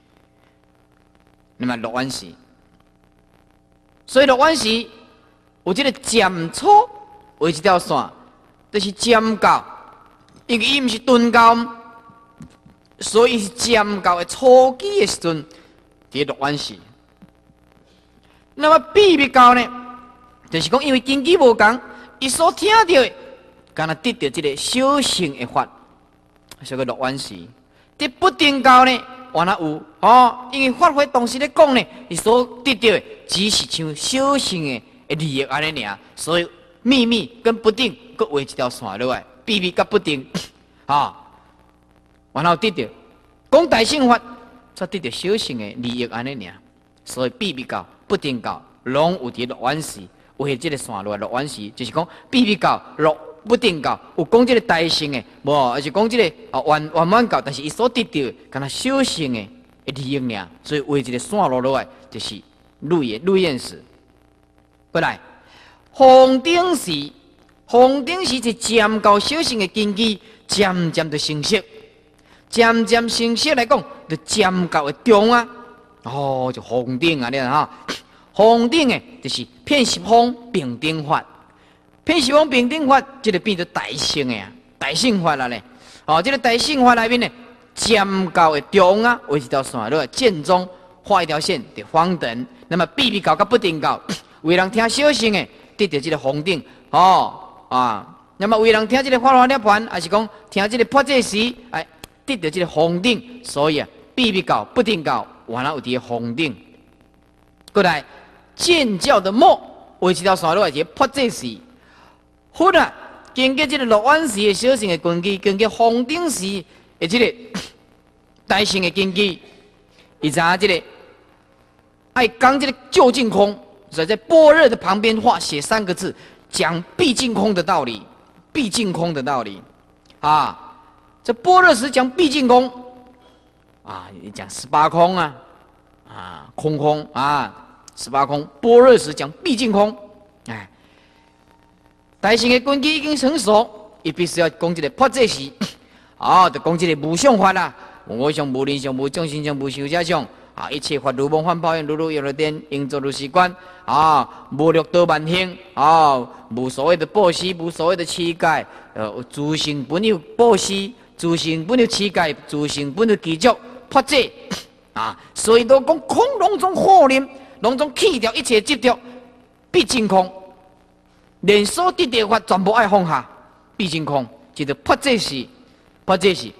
那么落晚时，所以落晚时。有这个渐错为一条线，就是渐教，因为伊毋是顿教，所以是渐教的初期的时阵，伫落晚时。那么秘密教呢，就是讲因为根基无共，伊所听到的，敢若得到这个小乘的法，所以落晚时。伫不定教呢，原来有因为法会当时咧讲呢，伊所得到的只是像小乘的。利益安尼尔，所以秘密跟不定，各画一条线落来，秘密跟不定，啊，然后得到讲大乘法，才得到小乘的利益安尼尔。所以秘密教、不定教，拢有伫落完时，画这个线落来落完时，就是讲秘密教、不定教有讲这个大乘的，无，而是讲这个圆满教，但是伊所得到的，敢若小乘的利益尔。所以画一个线落来，就是入眼时。过来，红顶时是渐到小乘的根基，渐渐的成熟，渐渐成熟来讲，就渐到的中啊。哦，就红顶啊，你看哈，红顶的就是遍十方平等法，遍十方平等法，这个变做大乘的啊，大乘法啦咧。哦，这个大乘法内面呢，渐到的中啊，画一条线落来，剑中画一条线的方等。那么秘密教甲不定教。为人听小乘的，得到这个红顶那么为人听这个法华涅盘，还是讲听这个破戒时，哎，得到这个红顶。所以啊，秘密教、不定教，原来有这个红顶。过来，见教的末，为一条线路，是破戒时，好啦，经过这个落安时的小乘的根基，经过红顶时的这个大乘的根基，以及这个爱讲这个究竟空。所以在般若的旁边写3个字，讲毕竟空的道理，毕竟空的道理啊。这般若时讲毕竟空啊，讲18空空18空。般若时讲毕竟空，哎，大乘的根基已经成熟，伊必须要讲这个破戒时，就讲这个无相法啦，无相、无人相、无众生相、无寿者相。一切法如梦幻泡影，如如有了电，应作如是观。无六道万行，无所谓的布施，无所谓的乞丐，诸行本有布施，诸行本有乞丐，诸行本有祈祝破戒所以都讲空拢总惑念，拢总去掉一切执着，毕竟空，连所得的法全部爱放下，毕竟空，就是破戒时，破戒时。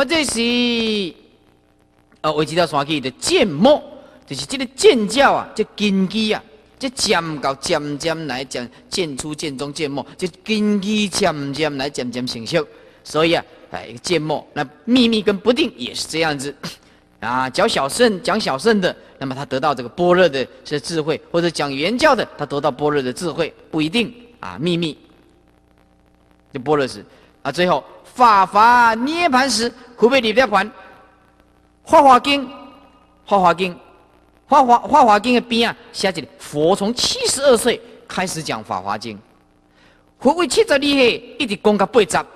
为这条线去的渐末，就是这个渐教啊，这根基啊，这渐到渐渐来渐出渐中渐末，这根基渐渐来渐渐成熟。所以啊，渐末那秘密跟不定也是这样子讲小圣的，那么他得到这个般若的智慧，或者讲原教的，他得到般若的智慧，不一定秘密就般若时最后法华涅盘时，会不会涅盘？法华经的边写一个佛从72岁开始讲法华经，佛为72岁一直讲到80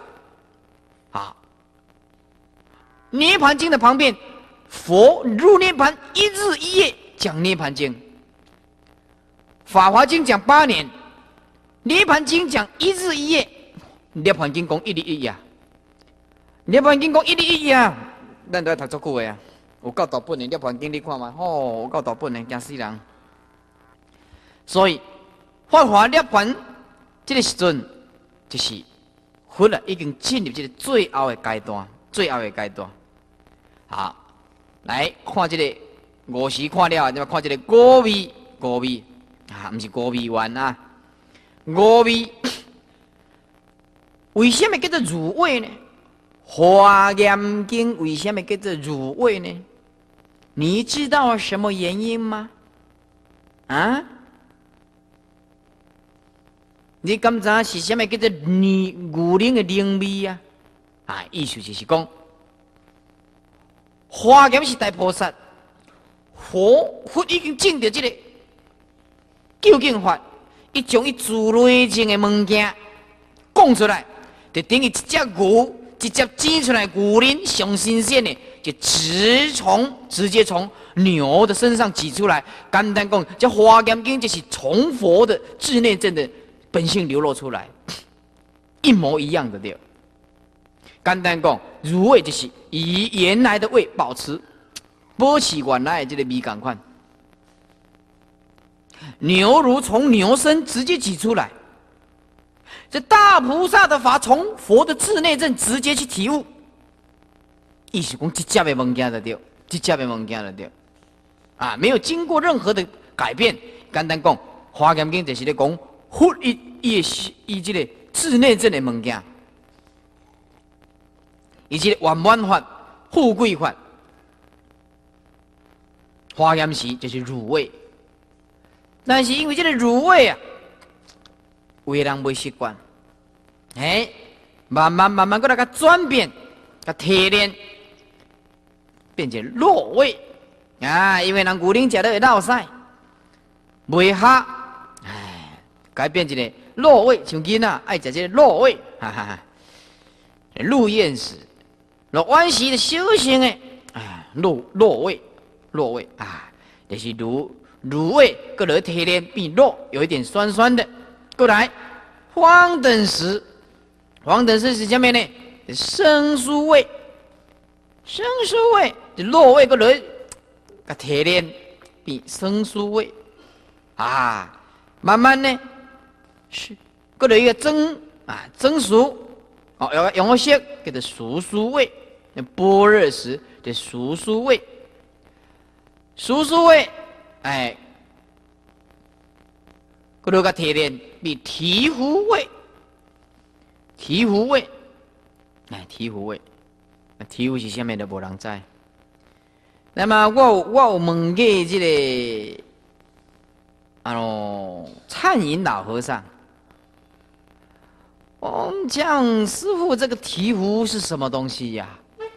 涅盘经的旁边，佛入涅盘1日1夜讲涅盘经，法华经讲8年，涅盘经讲1日1夜，涅盘经讲1日1夜，涅盘经讲1日1夜。咱都要读足久的有够大本的《涅槃经》，你看嘛，有够大本的，惊死人。所以，法华涅槃这个时阵，就是佛已经进入这个最后的阶段，好，来看这个5时看了，就看这个五味，不是五味丸五味为什么叫做入味呢？华严经为什么叫做入味呢？你知道什么原因吗？你敢知是什么叫做牛灵的灵味意思就是讲，华严是大菩萨，佛已经证到这个究竟法，伊将伊自内情的物件讲出来，就等于一只牛。直接挤出来牛鳞上新鲜的，就直接从牛的身上挤出来。简单讲，这华严经就是从佛的智内证的本性流露出来，一模一样的对。简单讲，入味就是以原来的味保持原来的这个味感款。牛如从牛身直接挤出来。这大菩萨的法从佛的智内证直接去体悟，意思讲直接的物件就对，没有经过任何的改变。简单讲，华严经就是咧讲佛伊这个自内证的物件，伊这个圆满法、富贵法、华严时就是入味。但是因为这个入味啊，有的人未习惯，慢慢过来个转变、个提炼，变成肉味啊！因为人牛奶食了会落屎，袂合，改变一个肉味，像囡仔爱食这个肉味，哈哈哈。入厌时，落晚时的修行的，肉味啊，就是卤味，过来提炼变肉，有一点酸酸的。过来，黄等时是什么呢？生酥味，就肉味过来，个提炼变生酥味啊，慢慢呢，是过来一个蒸熟，用个色叫做熟酥味，般若时的熟酥味。熟酥味，过来个提炼比醍醐味，醍醐是啥物都无人知。那么我有问过这个灿云老和尚，讲师父，这个醍醐是什么东西呀？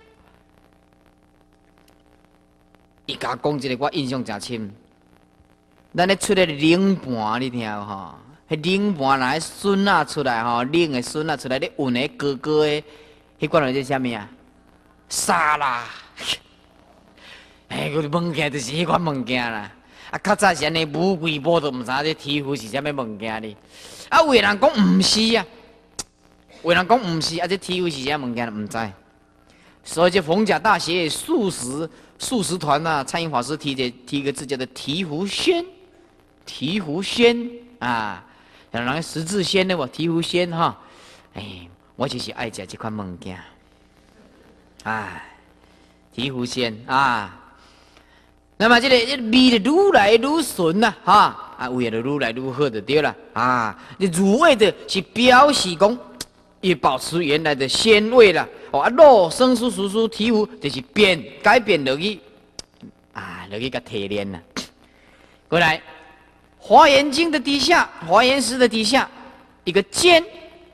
伊甲讲一个，我印象真深。咱咧出来冷盘，你听有吼？迄冷盘若笋仔出来吼，冷的笋仔出来，咧运的高高的，迄款叫做啥物啊？沙拉。我问起来就是迄款物件啦。较早时安尼无规模都毋知这醍醐是啥物物件哩。有的人讲毋是啊，有的人讲毋是啊，这醍醐是啥物件毋知。所以这逢甲大学素食团啊，参云法师提一个字叫做醍醐仙，醍醐仙啊，人人十字仙的我醍醐仙哈，我就是爱食这款物件，醍醐仙啊。那么这个味就愈来愈顺啦，味就愈来愈好就对了啊。你入味的是表示讲，也保持原来的鲜味啦。肉生酥熟酥醍醐就是改变落去落去个提炼啦。过来，《华严经》的底下，《华严诗》的底下一个尖，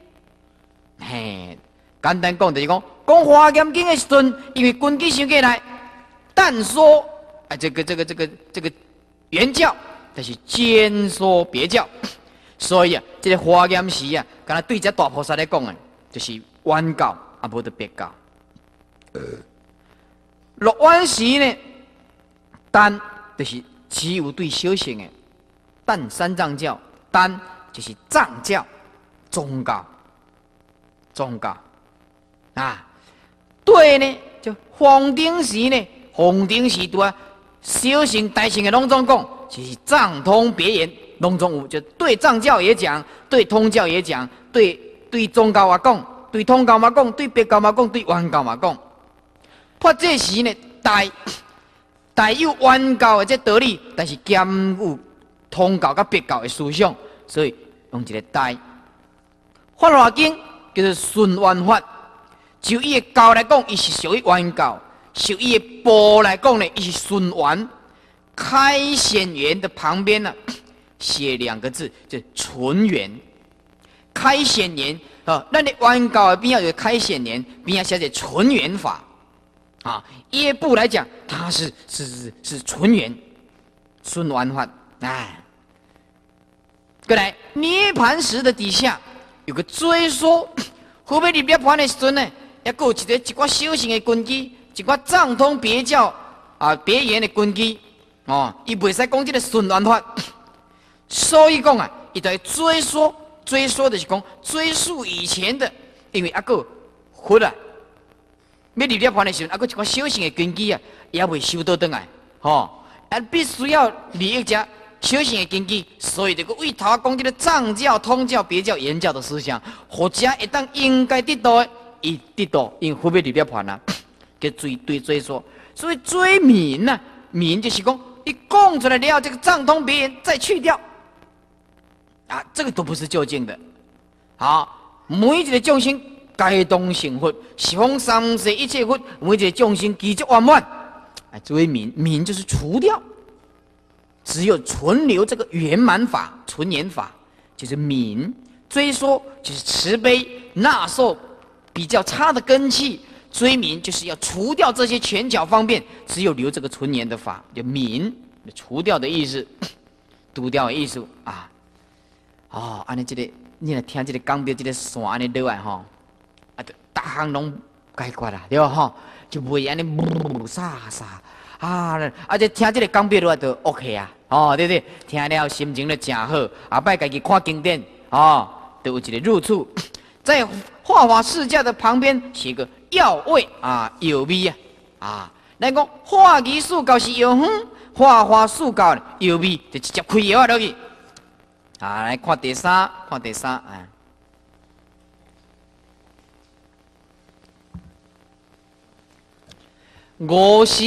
简单讲就是讲《华严经》的时阵，因为根基想过来，但说这个原教，但是兼说别教，所以这个华严时敢若对这大菩萨来讲就是原教。无得别教。落晚时呢，单就是只有对小乘的，但三藏教，单就是藏教、宗教啊。对呢，就红顶时呢，红顶时对小乘、大乘的拢总讲，就是藏通别言，拢总有，就对藏教也讲，对通教也讲，对宗教也讲。对通教嘛讲，对别教嘛讲，对原教嘛讲。或这时呢，带有原教的这道理，但是兼有通教甲别教的思想，所以用一个带。法华经叫做顺缘法，就伊的教来讲，伊是属于原教；就伊的部来讲呢，伊是顺缘。开显缘的旁边呢，写两个字，就纯缘。开显缘。咱的原教的边要有开显缘，边要写着纯缘法业部来讲，它是纯缘顺缘法。过来涅盘石的底下有个追说，后面入涅盘的时阵呢，也有一寡小乘的根基，一寡藏通别教别言的根基伊袂使讲这个顺缘法，所以讲伊就追说。追说的是讲追溯以前的，因为个佛要入涅盘的时候，个一款小乘的根基也未收到转来，必须要利益者小乘的根基，所以这个为头讲这个藏教、通教、别教、原教的思想，或者一旦应该得到的，伊得到，因佛要入涅盘叫追说，所以追名名就是讲，伊讲出来了，这个藏通别言再去掉。 啊，这个都不是究竟的。好，每一个众生该当成佛，十方三世一切佛，每一个众生具足圆满。哎，作为明就是除掉，只有存留这个圆满法、纯圆法，就是明。追说就是慈悲，纳受比较差的根器。追明就是要除掉这些拳脚方便，只有留这个纯言的法，就明除掉的意思，除掉的意思啊。哦，安尼这个，你来听这个讲标这个线安尼落来吼，啊，大行拢解决啦，对吧吼？就不会安尼沙啊，而且听这个讲标落来就 OK 啊，哦，对不对？听了心情就真好，后摆家己看经典，哦，都有一个入处。在化法世界的旁边写个药味啊，药味啊，啊，咱讲化仪术教是药方，化法术教药味就直接开药落去。啊，来看第三，啊。五时，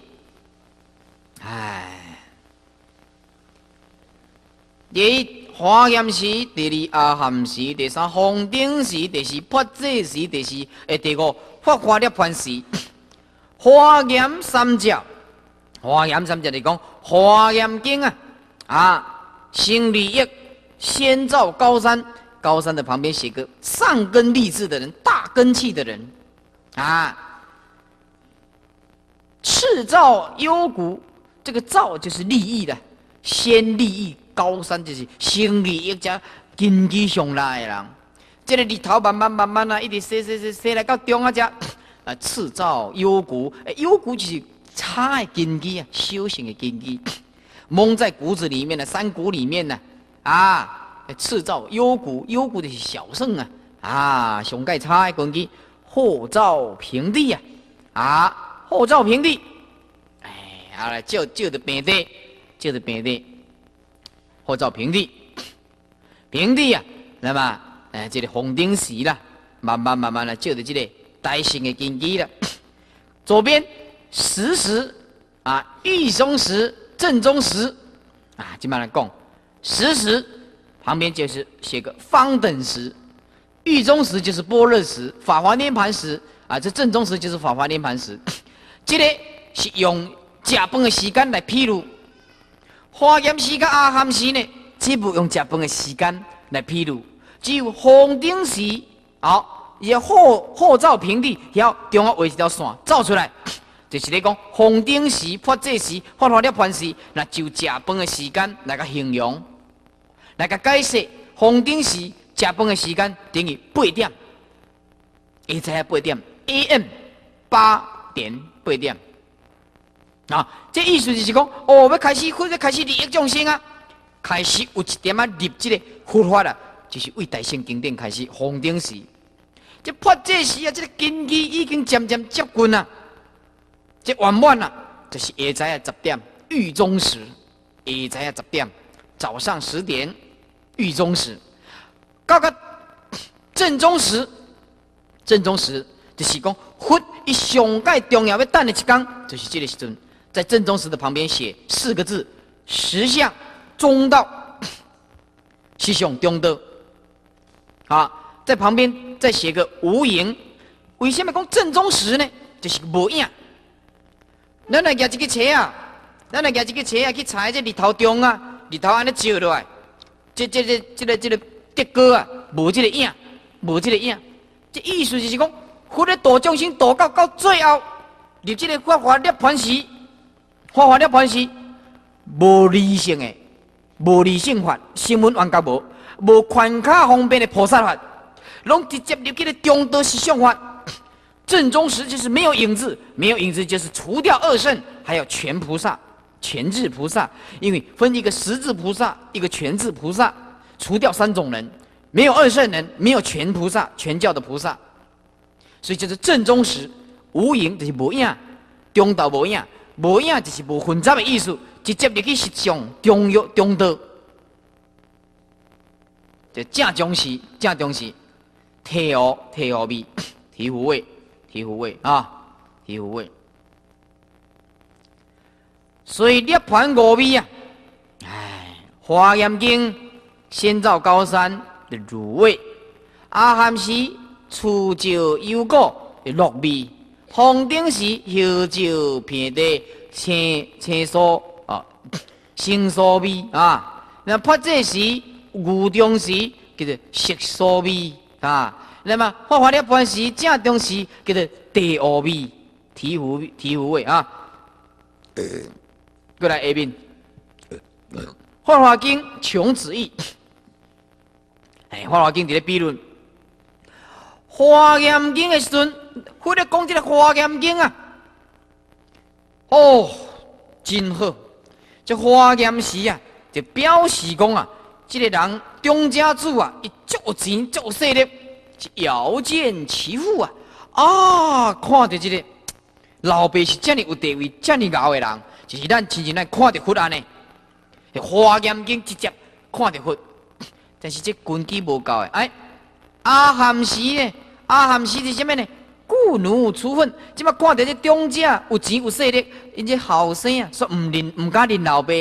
第一华严时，第二阿含时，第三红顶时，第四破戒时，第五法华涅槃时。华严三教就讲华严经行利益，先造高山，高山的旁边写个上根立志的人，大根器的人次造幽谷，这个造就是利益的，先利益高山就是先利益加根基上来的人。这个日头慢慢一直洗来到中只次造幽谷，幽谷就是差的根基修行的根基，蒙在骨子里面的山谷里面呢次造幽谷，幽谷就是小圣上盖差的根基，后造平地后造平地，来照的平地，后造平地，那么这个红顶时啦，慢慢的照的这个大乘的根基了。左边实时狱中时、正中时今晚来讲实时，旁边就是写个方等时，狱中时就是般若时，法华涅槃时这正中时就是法华涅槃时。这个是用吃饭的时间来披露，华严时跟阿含时呢，这不用吃饭的时间来披露，只有红顶时也后造平地，要中央画一条线造出来，就是咧讲红顶时、破戒时、法华涅槃时，那就吃饭的时间来个形容，来个解释。红顶时吃饭的时间等于8点，会知影8点 AM 8点8点这意思就是讲要开始佛要开始利益众生开始有一点入这个佛法就是为大乘经典开始红顶时。这破戒时这个根基已经渐渐接近这圆满就是下晝10點狱中時，下晝10點，早上10點狱中時，到個正中時就是講佛伊上界重要要等的一天，就是這個時陣，在正中時的旁邊寫4個字：實相中道，實相中道在旁邊再寫個無影。為什麼講正中時呢？就是無影。咱來舉一個車去踩這日頭中日頭安尼照落來，這個德哥無這個影，這意思就是講，佛咧度眾生度到最後，入這個法華涅槃時，無理性的，無理性法，聲聞緣覺無寬卡方便的菩薩法。拢直接入去的中道實相法，正中時就是沒有影子，就是除掉二聖，還有全菩薩、全智菩薩。因為分一個十字菩薩，一個全智菩薩，除掉3種人，沒有二聖人，沒有全菩薩、全教的菩薩，所以就是正中時無影就是無影，中道無影就是無混雜的意思，直接入去實相中道，就正中時。體和味，體糊味，體糊味。所以涅槃5味華嚴經先造高山的卤味，阿含时醋椒油果的糯味，红顶时香蕉片的青酥啊生酥味啊，那拍这时牛中时叫做色酥味啊，那么发花了半时正中时叫做地乌味、醍醐味啊。过来下面，《法华经》穷子义。《法华经》伫咧比论《华严经》的时阵，或者讲这个《华严经》啊，哦，真好。这华严时啊，就表示讲啊，这个人中家主啊，伊足有钱、足有势力，是遥见其父啊！啊，看到这个老爸是这么有地位、这么高的人，就是咱亲像咱看到佛安尼，《华严经》直接看到佛。但是这根基无够的，阿含时呢？阿含时是啥物呢？故奴处分，即马看到这中者有钱有势力，因这后生啊，说唔敢认老爸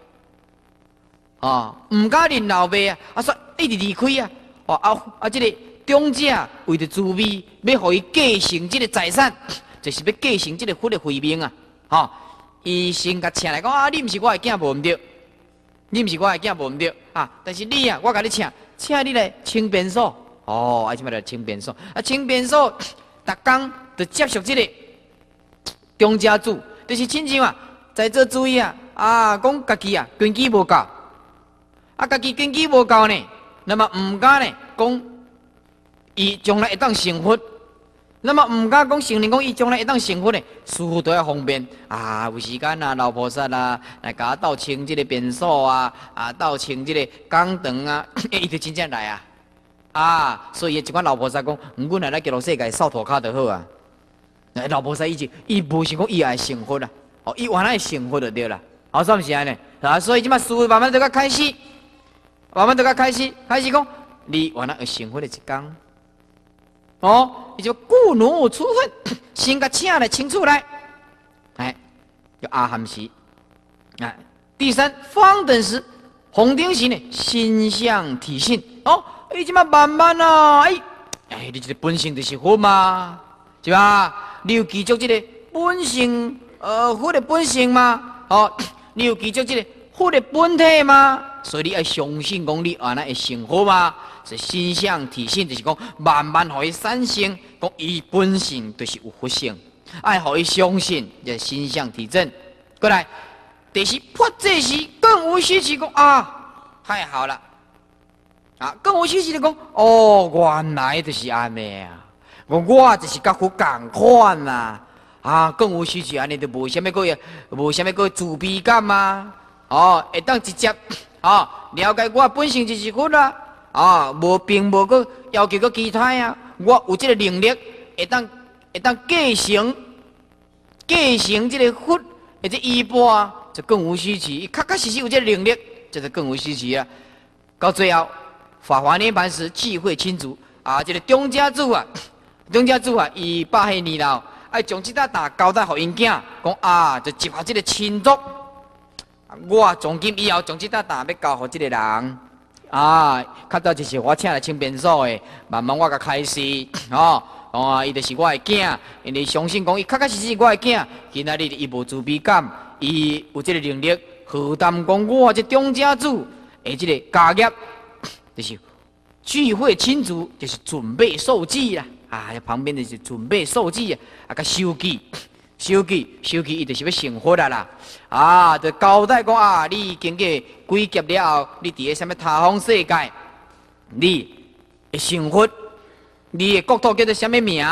啊，唔敢认老爸啊，说一直离开啊，这个中者为着自卫，要互伊继承这个财产，就是要继承这个佛的慧命啊，伊先甲请来讲啊，你毋是我的囝无毋对。你毋是我的囝无毋对啊，但是你啊，我甲你请你来清便所哦，即摆来清便所啊，清便所，逐工就接受这个中家主，就是亲像啊，在做注意啊，讲家己啊根基无够，家己根基无够呢，那么毋敢呢讲伊将来会当成佛。那么唔敢讲承认讲伊将来会当成佛呢，似乎都要方便啊，有时间啊，老菩萨啊，来甲我斗清这个便所啊，斗清这个讲堂啊，伊就真正来所以一款老菩萨讲，阮来叫落世界扫涂骹就好啊。老菩萨伊无想讲伊也会成佛啦，伊原来会成佛就对啦，算是安尼所以即马师父慢慢都甲开始，开始讲，你原来会成佛的一天。伊就故奴处分，先甲请来清楚来，叫阿含时。第三方等时，红顶时呢，心相体性。伊即马慢慢你这个本性就是佛嘛，是吧？你有记住这个本性，佛的本性吗？你有记住这个佛的本体吗？所以你要相信讲你原来会成佛吗？是心相体性，就是讲慢慢互伊产生，讲伊本性就是有佛性，爱互伊相信，就心相体证。过来，第四破这时更无虚实，讲太好了，更无虚实的讲，原来就是安尼我就是甲佛共款更无虚实安尼，就无啥物个自卑感会当直接了解我本性就是佛啦。并无个要求个其他我有这个能力，会当继承这个佛的这衣钵就更无虚实，确实有这个能力，这就更无虚实到最后，法华涅槃时聚会亲族这个中家主伊8岁年老，爱将这大交代给因囝，讲就集合这个亲族，我从今以后将这大要交给这个人。较早就是我请来清便所的，慢慢我甲开示，伊就是我的囝，因为相信讲伊确实我的囝，今仔日伊无自卑感，伊有这个能力，负担讲我这中家主的这个家业，就是聚会亲族，就是准备受祭啦，旁边就是准备受祭甲收祭，伊就是要成佛啦。就交代讲你经过几劫了后，你伫个什么他方世界，你会成佛，你的国土叫做什么名？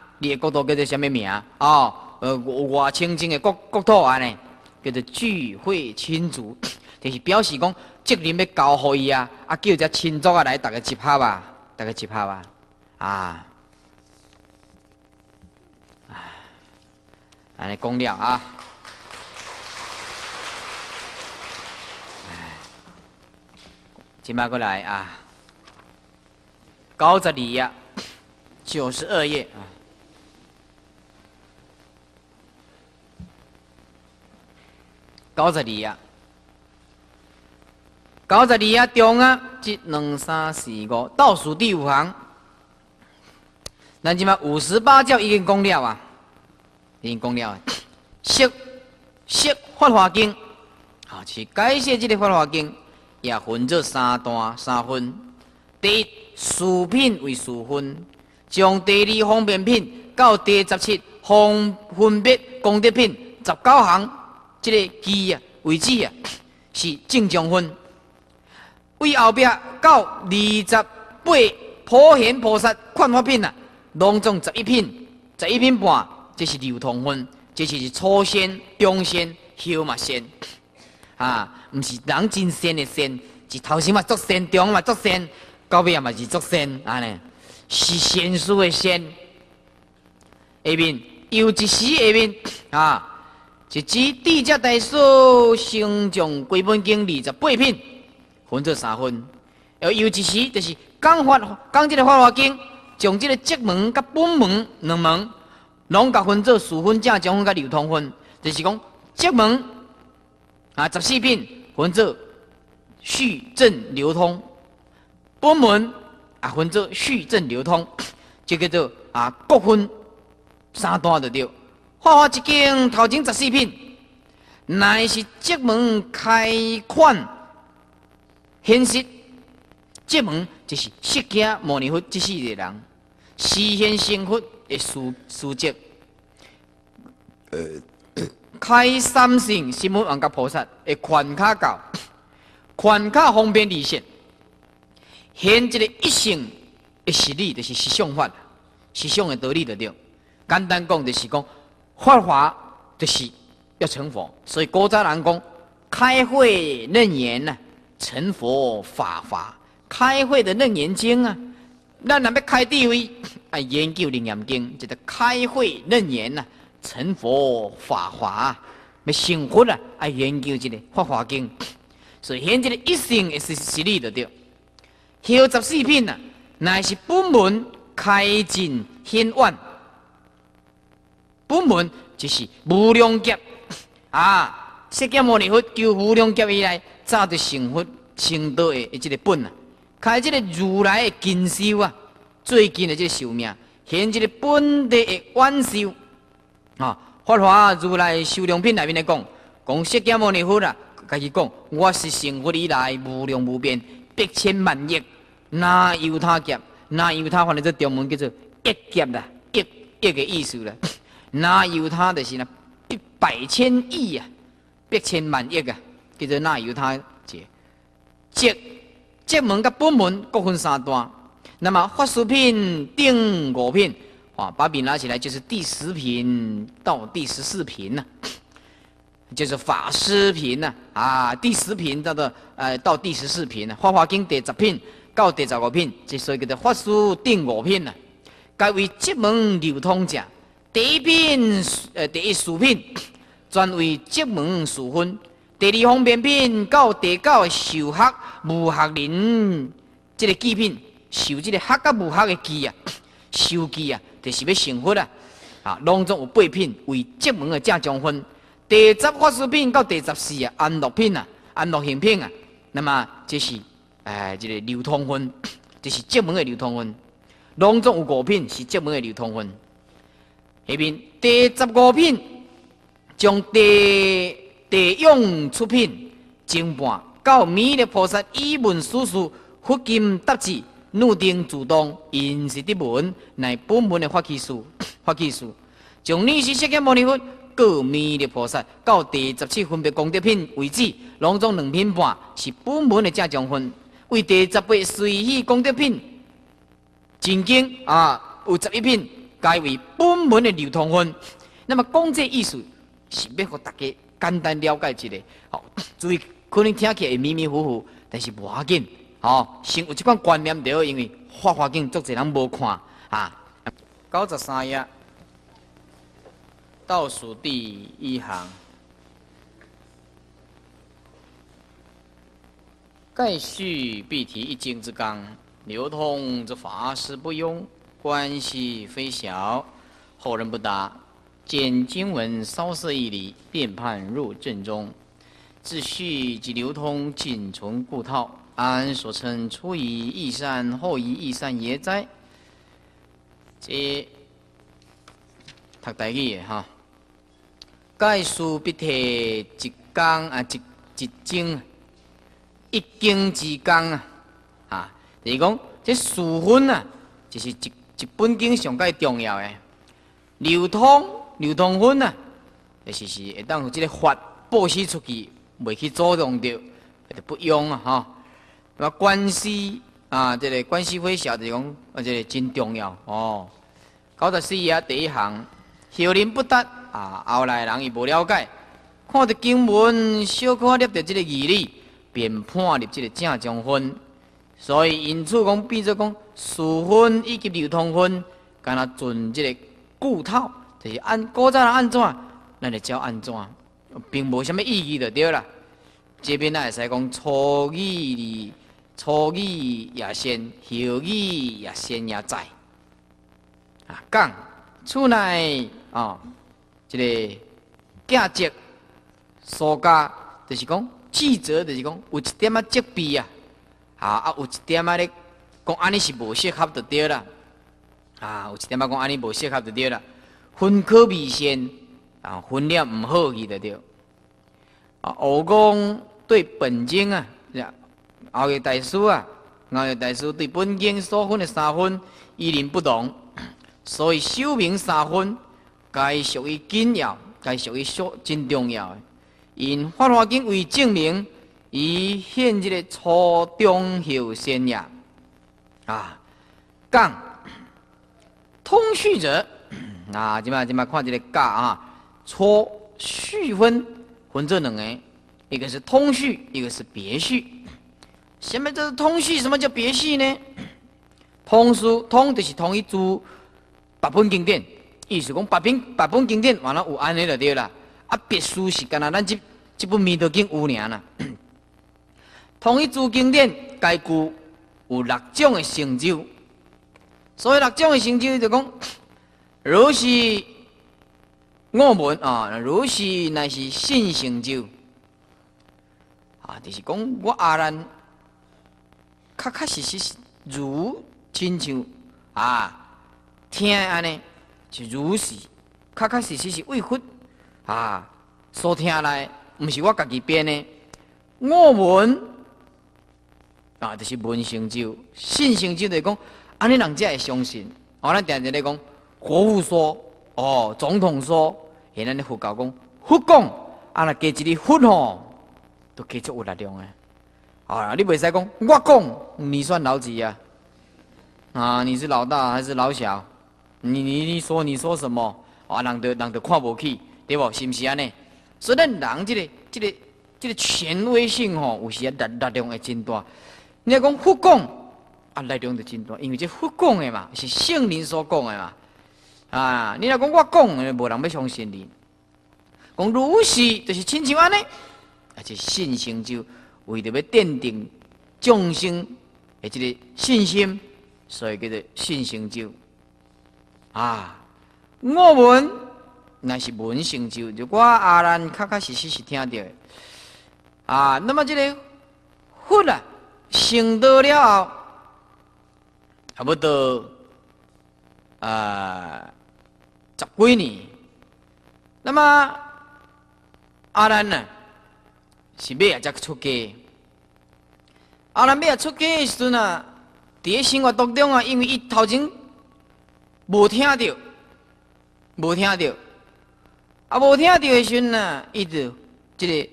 外清净的国土安尼，叫做聚会亲族，就是表示讲责任要交互伊叫只亲族来，大家集合安尼讲了今摆过来92页92页92页中 1、2、3、4、5，倒数第5行。咱即马58教已经讲了啊，已经讲了啊。释法华经，啊，是解释这个法华经，也分做3段3分。第一，事品为事分，从第2方便品到第17分别功德品19行，这个字啊为止啊是正常分。为后壁到28普贤菩萨劝法品啊，拢总11品，11品半，这是流通分，这是初仙、中仙、后嘛仙啊，毋是人真仙的仙，是头先嘛作仙，中嘛作仙，到尾嘛是作仙，安尼是仙书的仙。下面又一时下面啊，是指地价大师升降归本经28品，分做3分。又一时就是讲这个法华经，将这个结门甲本门2门，拢甲分做事分、正常分甲流通分。就是讲结门啊14品分做序正流通，本门啊分做序正流通，这叫做各分3段就对。法华一经头前14品，乃是结门开款显实。结门就是释迦牟尼佛这4个人，示现成佛的事迹。开三性心门王甲菩萨的权卡教，权卡方便利现，现这个一性的实理，就是实相法，实相的道理就对。简单讲就是讲，法华就是要成佛，所以古早人讲开慧楞严呐，成佛法华。开慧的楞严经啊，咱若要开智慧，研究楞严经，就是开慧楞严呐，成佛法华。要成佛啊，研究这个法华经，所以现这个一性的实理就对。后14品啊，乃是本门开尽显远，本门就是无量劫啊，释迦牟尼佛求无量劫以来，早就成佛成道的这个本啊。开这个如来的金修啊，最近的这个寿命，现这个本地的晚寿啊，法华如来修量品内面来讲，释迦牟尼佛啊，家己讲，我是成佛以来无量无边百千万亿，哪有他劫？哪有他？反正这中文叫做亿劫啦，亿的意思啦，哪有他就是那100千亿啊，百千万亿啊，叫做哪有他劫？结门甲本门各分3段，那么法师品定5品，把笔拿起来就是第10品到第14品呐，就是法师品呐第10品到第14品呐，法华经第10品到第15品，这所以叫做法师定5品呐。该为结门流通者，第1品第4品专为结门事分。第2方便品到第9受学无学人，这个记品受这个学甲无学的记啊，受记啊，就是要成佛啊，拢总有8品为结门的正常分。第10法师品到第14安乐品啊，安乐行品啊，那么这是这个流通分，这是结门的流通分，拢总有5品是结门的流通分。下面第15品将地用出品经半到弥勒菩萨以文书事佛经答字入定自动因是的文乃本文的法起书，从你是释迦牟尼佛各弥勒菩萨到第17分别功德品为止，拢总2品半是本文的正常分。为第18随喜功德品真经有11品，该为本文的流通分。那么讲这意思是要给大家简单了解一下，注意可能听起来会迷迷糊糊，但是无要紧，先有这款观念就好，因为法华经足侪人无看93页倒数第1行，盖续必提一经之纲，流通之法师不庸，关系非小，后人不答。见经文稍涉一理，便判入正中。秩序及流通仅存故套， 安所称初以义善，后以义善也哉？这读台语的哈。盖书必提一工一经，一经之工就是讲这书分就是一本经上介重要的流通分就是会当有这个法布施出去，袂去阻挡着，就不用那关系这个关系微小就是讲这个真重要哦。94第一行，后人不达后来人伊无了解，看着经文小可念着这个义理，便判入这个正宗分。所以因此讲变做讲书分以及流通分，敢若遵这个固套，就是按古早人安怎，咱就照安怎，并无啥物意义就对啦。这边会使讲初语也先，后语也先也在。讲厝内这个价值所加，就是讲记者，就是讲有一点责备有一点咧讲安尼是无适合就对啦，有一点讲安尼无适合就对啦，分可未先分了唔好去就对。学讲对本经后个大师对本经所分的三分依然不同，所以修明三分该属于紧要，该属于真重要的。因法华经为证明，以现这个初中后先也讲通序者即摆看这个教初序分做两个，一个是通序，一个是别序。什么叫通序？什么叫别序呢？通就是同一组8本经典，意思讲8本经典完了有安尼就对啦。别序是干那咱这本《弥陀经》有尔啦。同一组经典该具有6种的成就，所以6种的成就就讲，如是我们如是乃是信成就就是讲我阿兰确实是如亲像听安尼是如是，确实是为佛所听来，毋是我家己编的。我闻就是闻成就，信成就就是讲，安尼人才会相信。咱常常咧讲，国父说，总统说，咱咧佛教讲，佛讲，若加一个佛都加足有力量的。你袂使讲，我讲，你算老几你是老大还是老小？你说什么？人就看不起，对不？是不是安尼？所以咱人这个权威性有时力量会真大。你讲佛讲力量就真大，因为这佛讲的嘛，是圣人所讲的嘛。你若讲我讲，无人要相信你。讲如是，就是亲像安尼，是信成就，为着要奠定众生的这个信心，所以叫做信成就。我闻那是闻成就，就我阿兰确实是听到的那么这个佛成道了后，差不多10几年，那么阿兰是尾才出家。阿兰尾出家的时阵伫咧生活当中因为伊头前无听到，无听到的时阵伊就这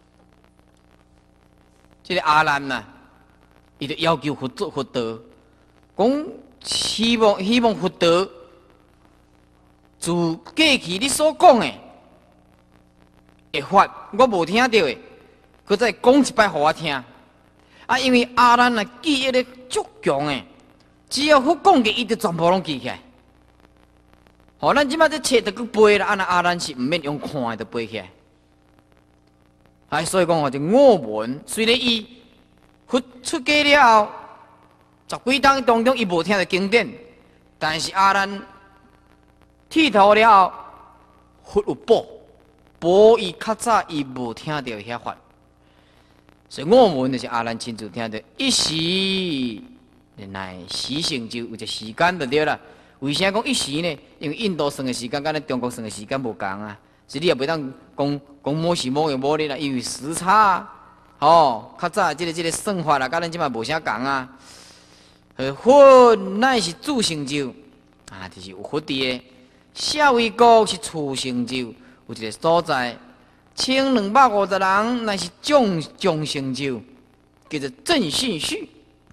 个阿兰伊就要求佛道，讲希望佛道自过去你所讲的法，我无听到的，佮再讲一摆互我听。因为阿兰记忆力足强的，只要佛讲嘅，伊就全部拢记起来。咱即摆这册就去背啦，阿兰是毋免用看的就背起来。所以讲就我闻，虽然伊佛出家了后，10几当当中伊无听到经典，但是阿兰剃头了后，佛有补伊较早伊无听到遐法。 所以我们就是阿难亲自听到一时乃时成就，有一个时间就对了。为啥讲一时呢？因为印度算的时间跟咱中国算的时间无共啊，所以你也袂当讲某时某月某日啦，因为时差哦，较早这个算法啦，跟咱即摆无啥共啊。佛乃是主成就啊，就是有佛伫的。舍卫国是次成就，有一个所在。1250人乃是众成就，叫做正信序。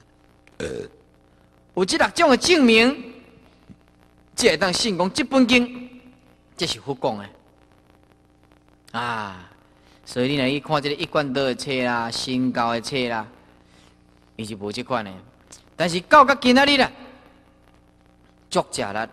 有这6种的证明，才会当信讲这本经，这是佛讲的啊。所以你若去看这个一贯道的册啦、新教的册啦，伊是无这款的。但是到今仔日啦，作者啦，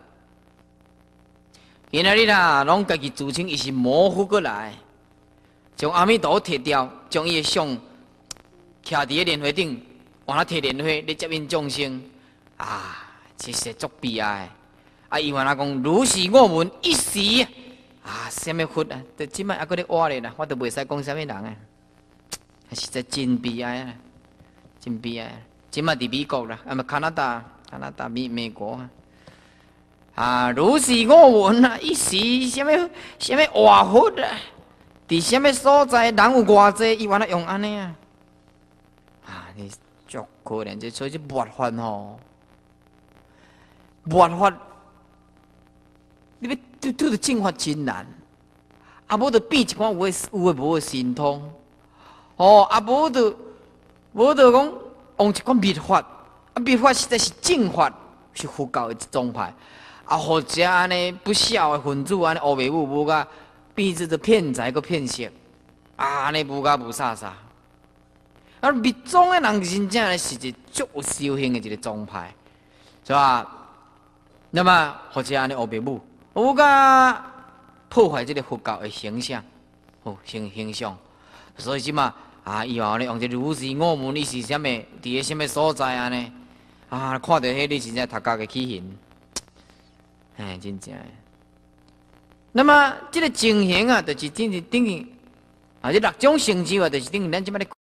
今仔日啦，拢家己自称伊是模糊过来。将阿弥陀摕掉，将伊的像徛伫个莲花顶，往那摕莲花咧接引众生啊！这是足悲哀。啊，伊原来讲如是我闻一时啊，什么佛啊？这即摆还搁咧活咧啦，我都袂使讲什么人啊，实在真悲哀啊，真悲哀。即摆伫美国啦，啊嘛加拿大美国啊，如是我闻啊，一时什么活佛啊？伫什么所在，人有偌济，伊原来用安尼啊？啊，你足可怜，所以这末法吼，末法，你要拄着正法真难，啊，无就变一款有诶无诶神通，哦，啊，无就讲用一款密法，啊，密法实在是正法，是佛教诶一宗派，啊，或者安尼不孝诶分子安尼乌白母无甲。变做骗财个骗色，啊，安尼无甲无啥。啊，密宗的人真正是一足有修行的一个宗派，是吧？那么或者安尼乌白母，有甲破坏这个佛教的形象，形象。所以即嘛啊，以后呢用这如是我闻你是啥物？伫个啥物所在安尼？啊，看到迄你真正头壳个起形，哎，真正。那么，这个情形啊，就是等于啊，这6种成就啊，就是等于咱即摆咧。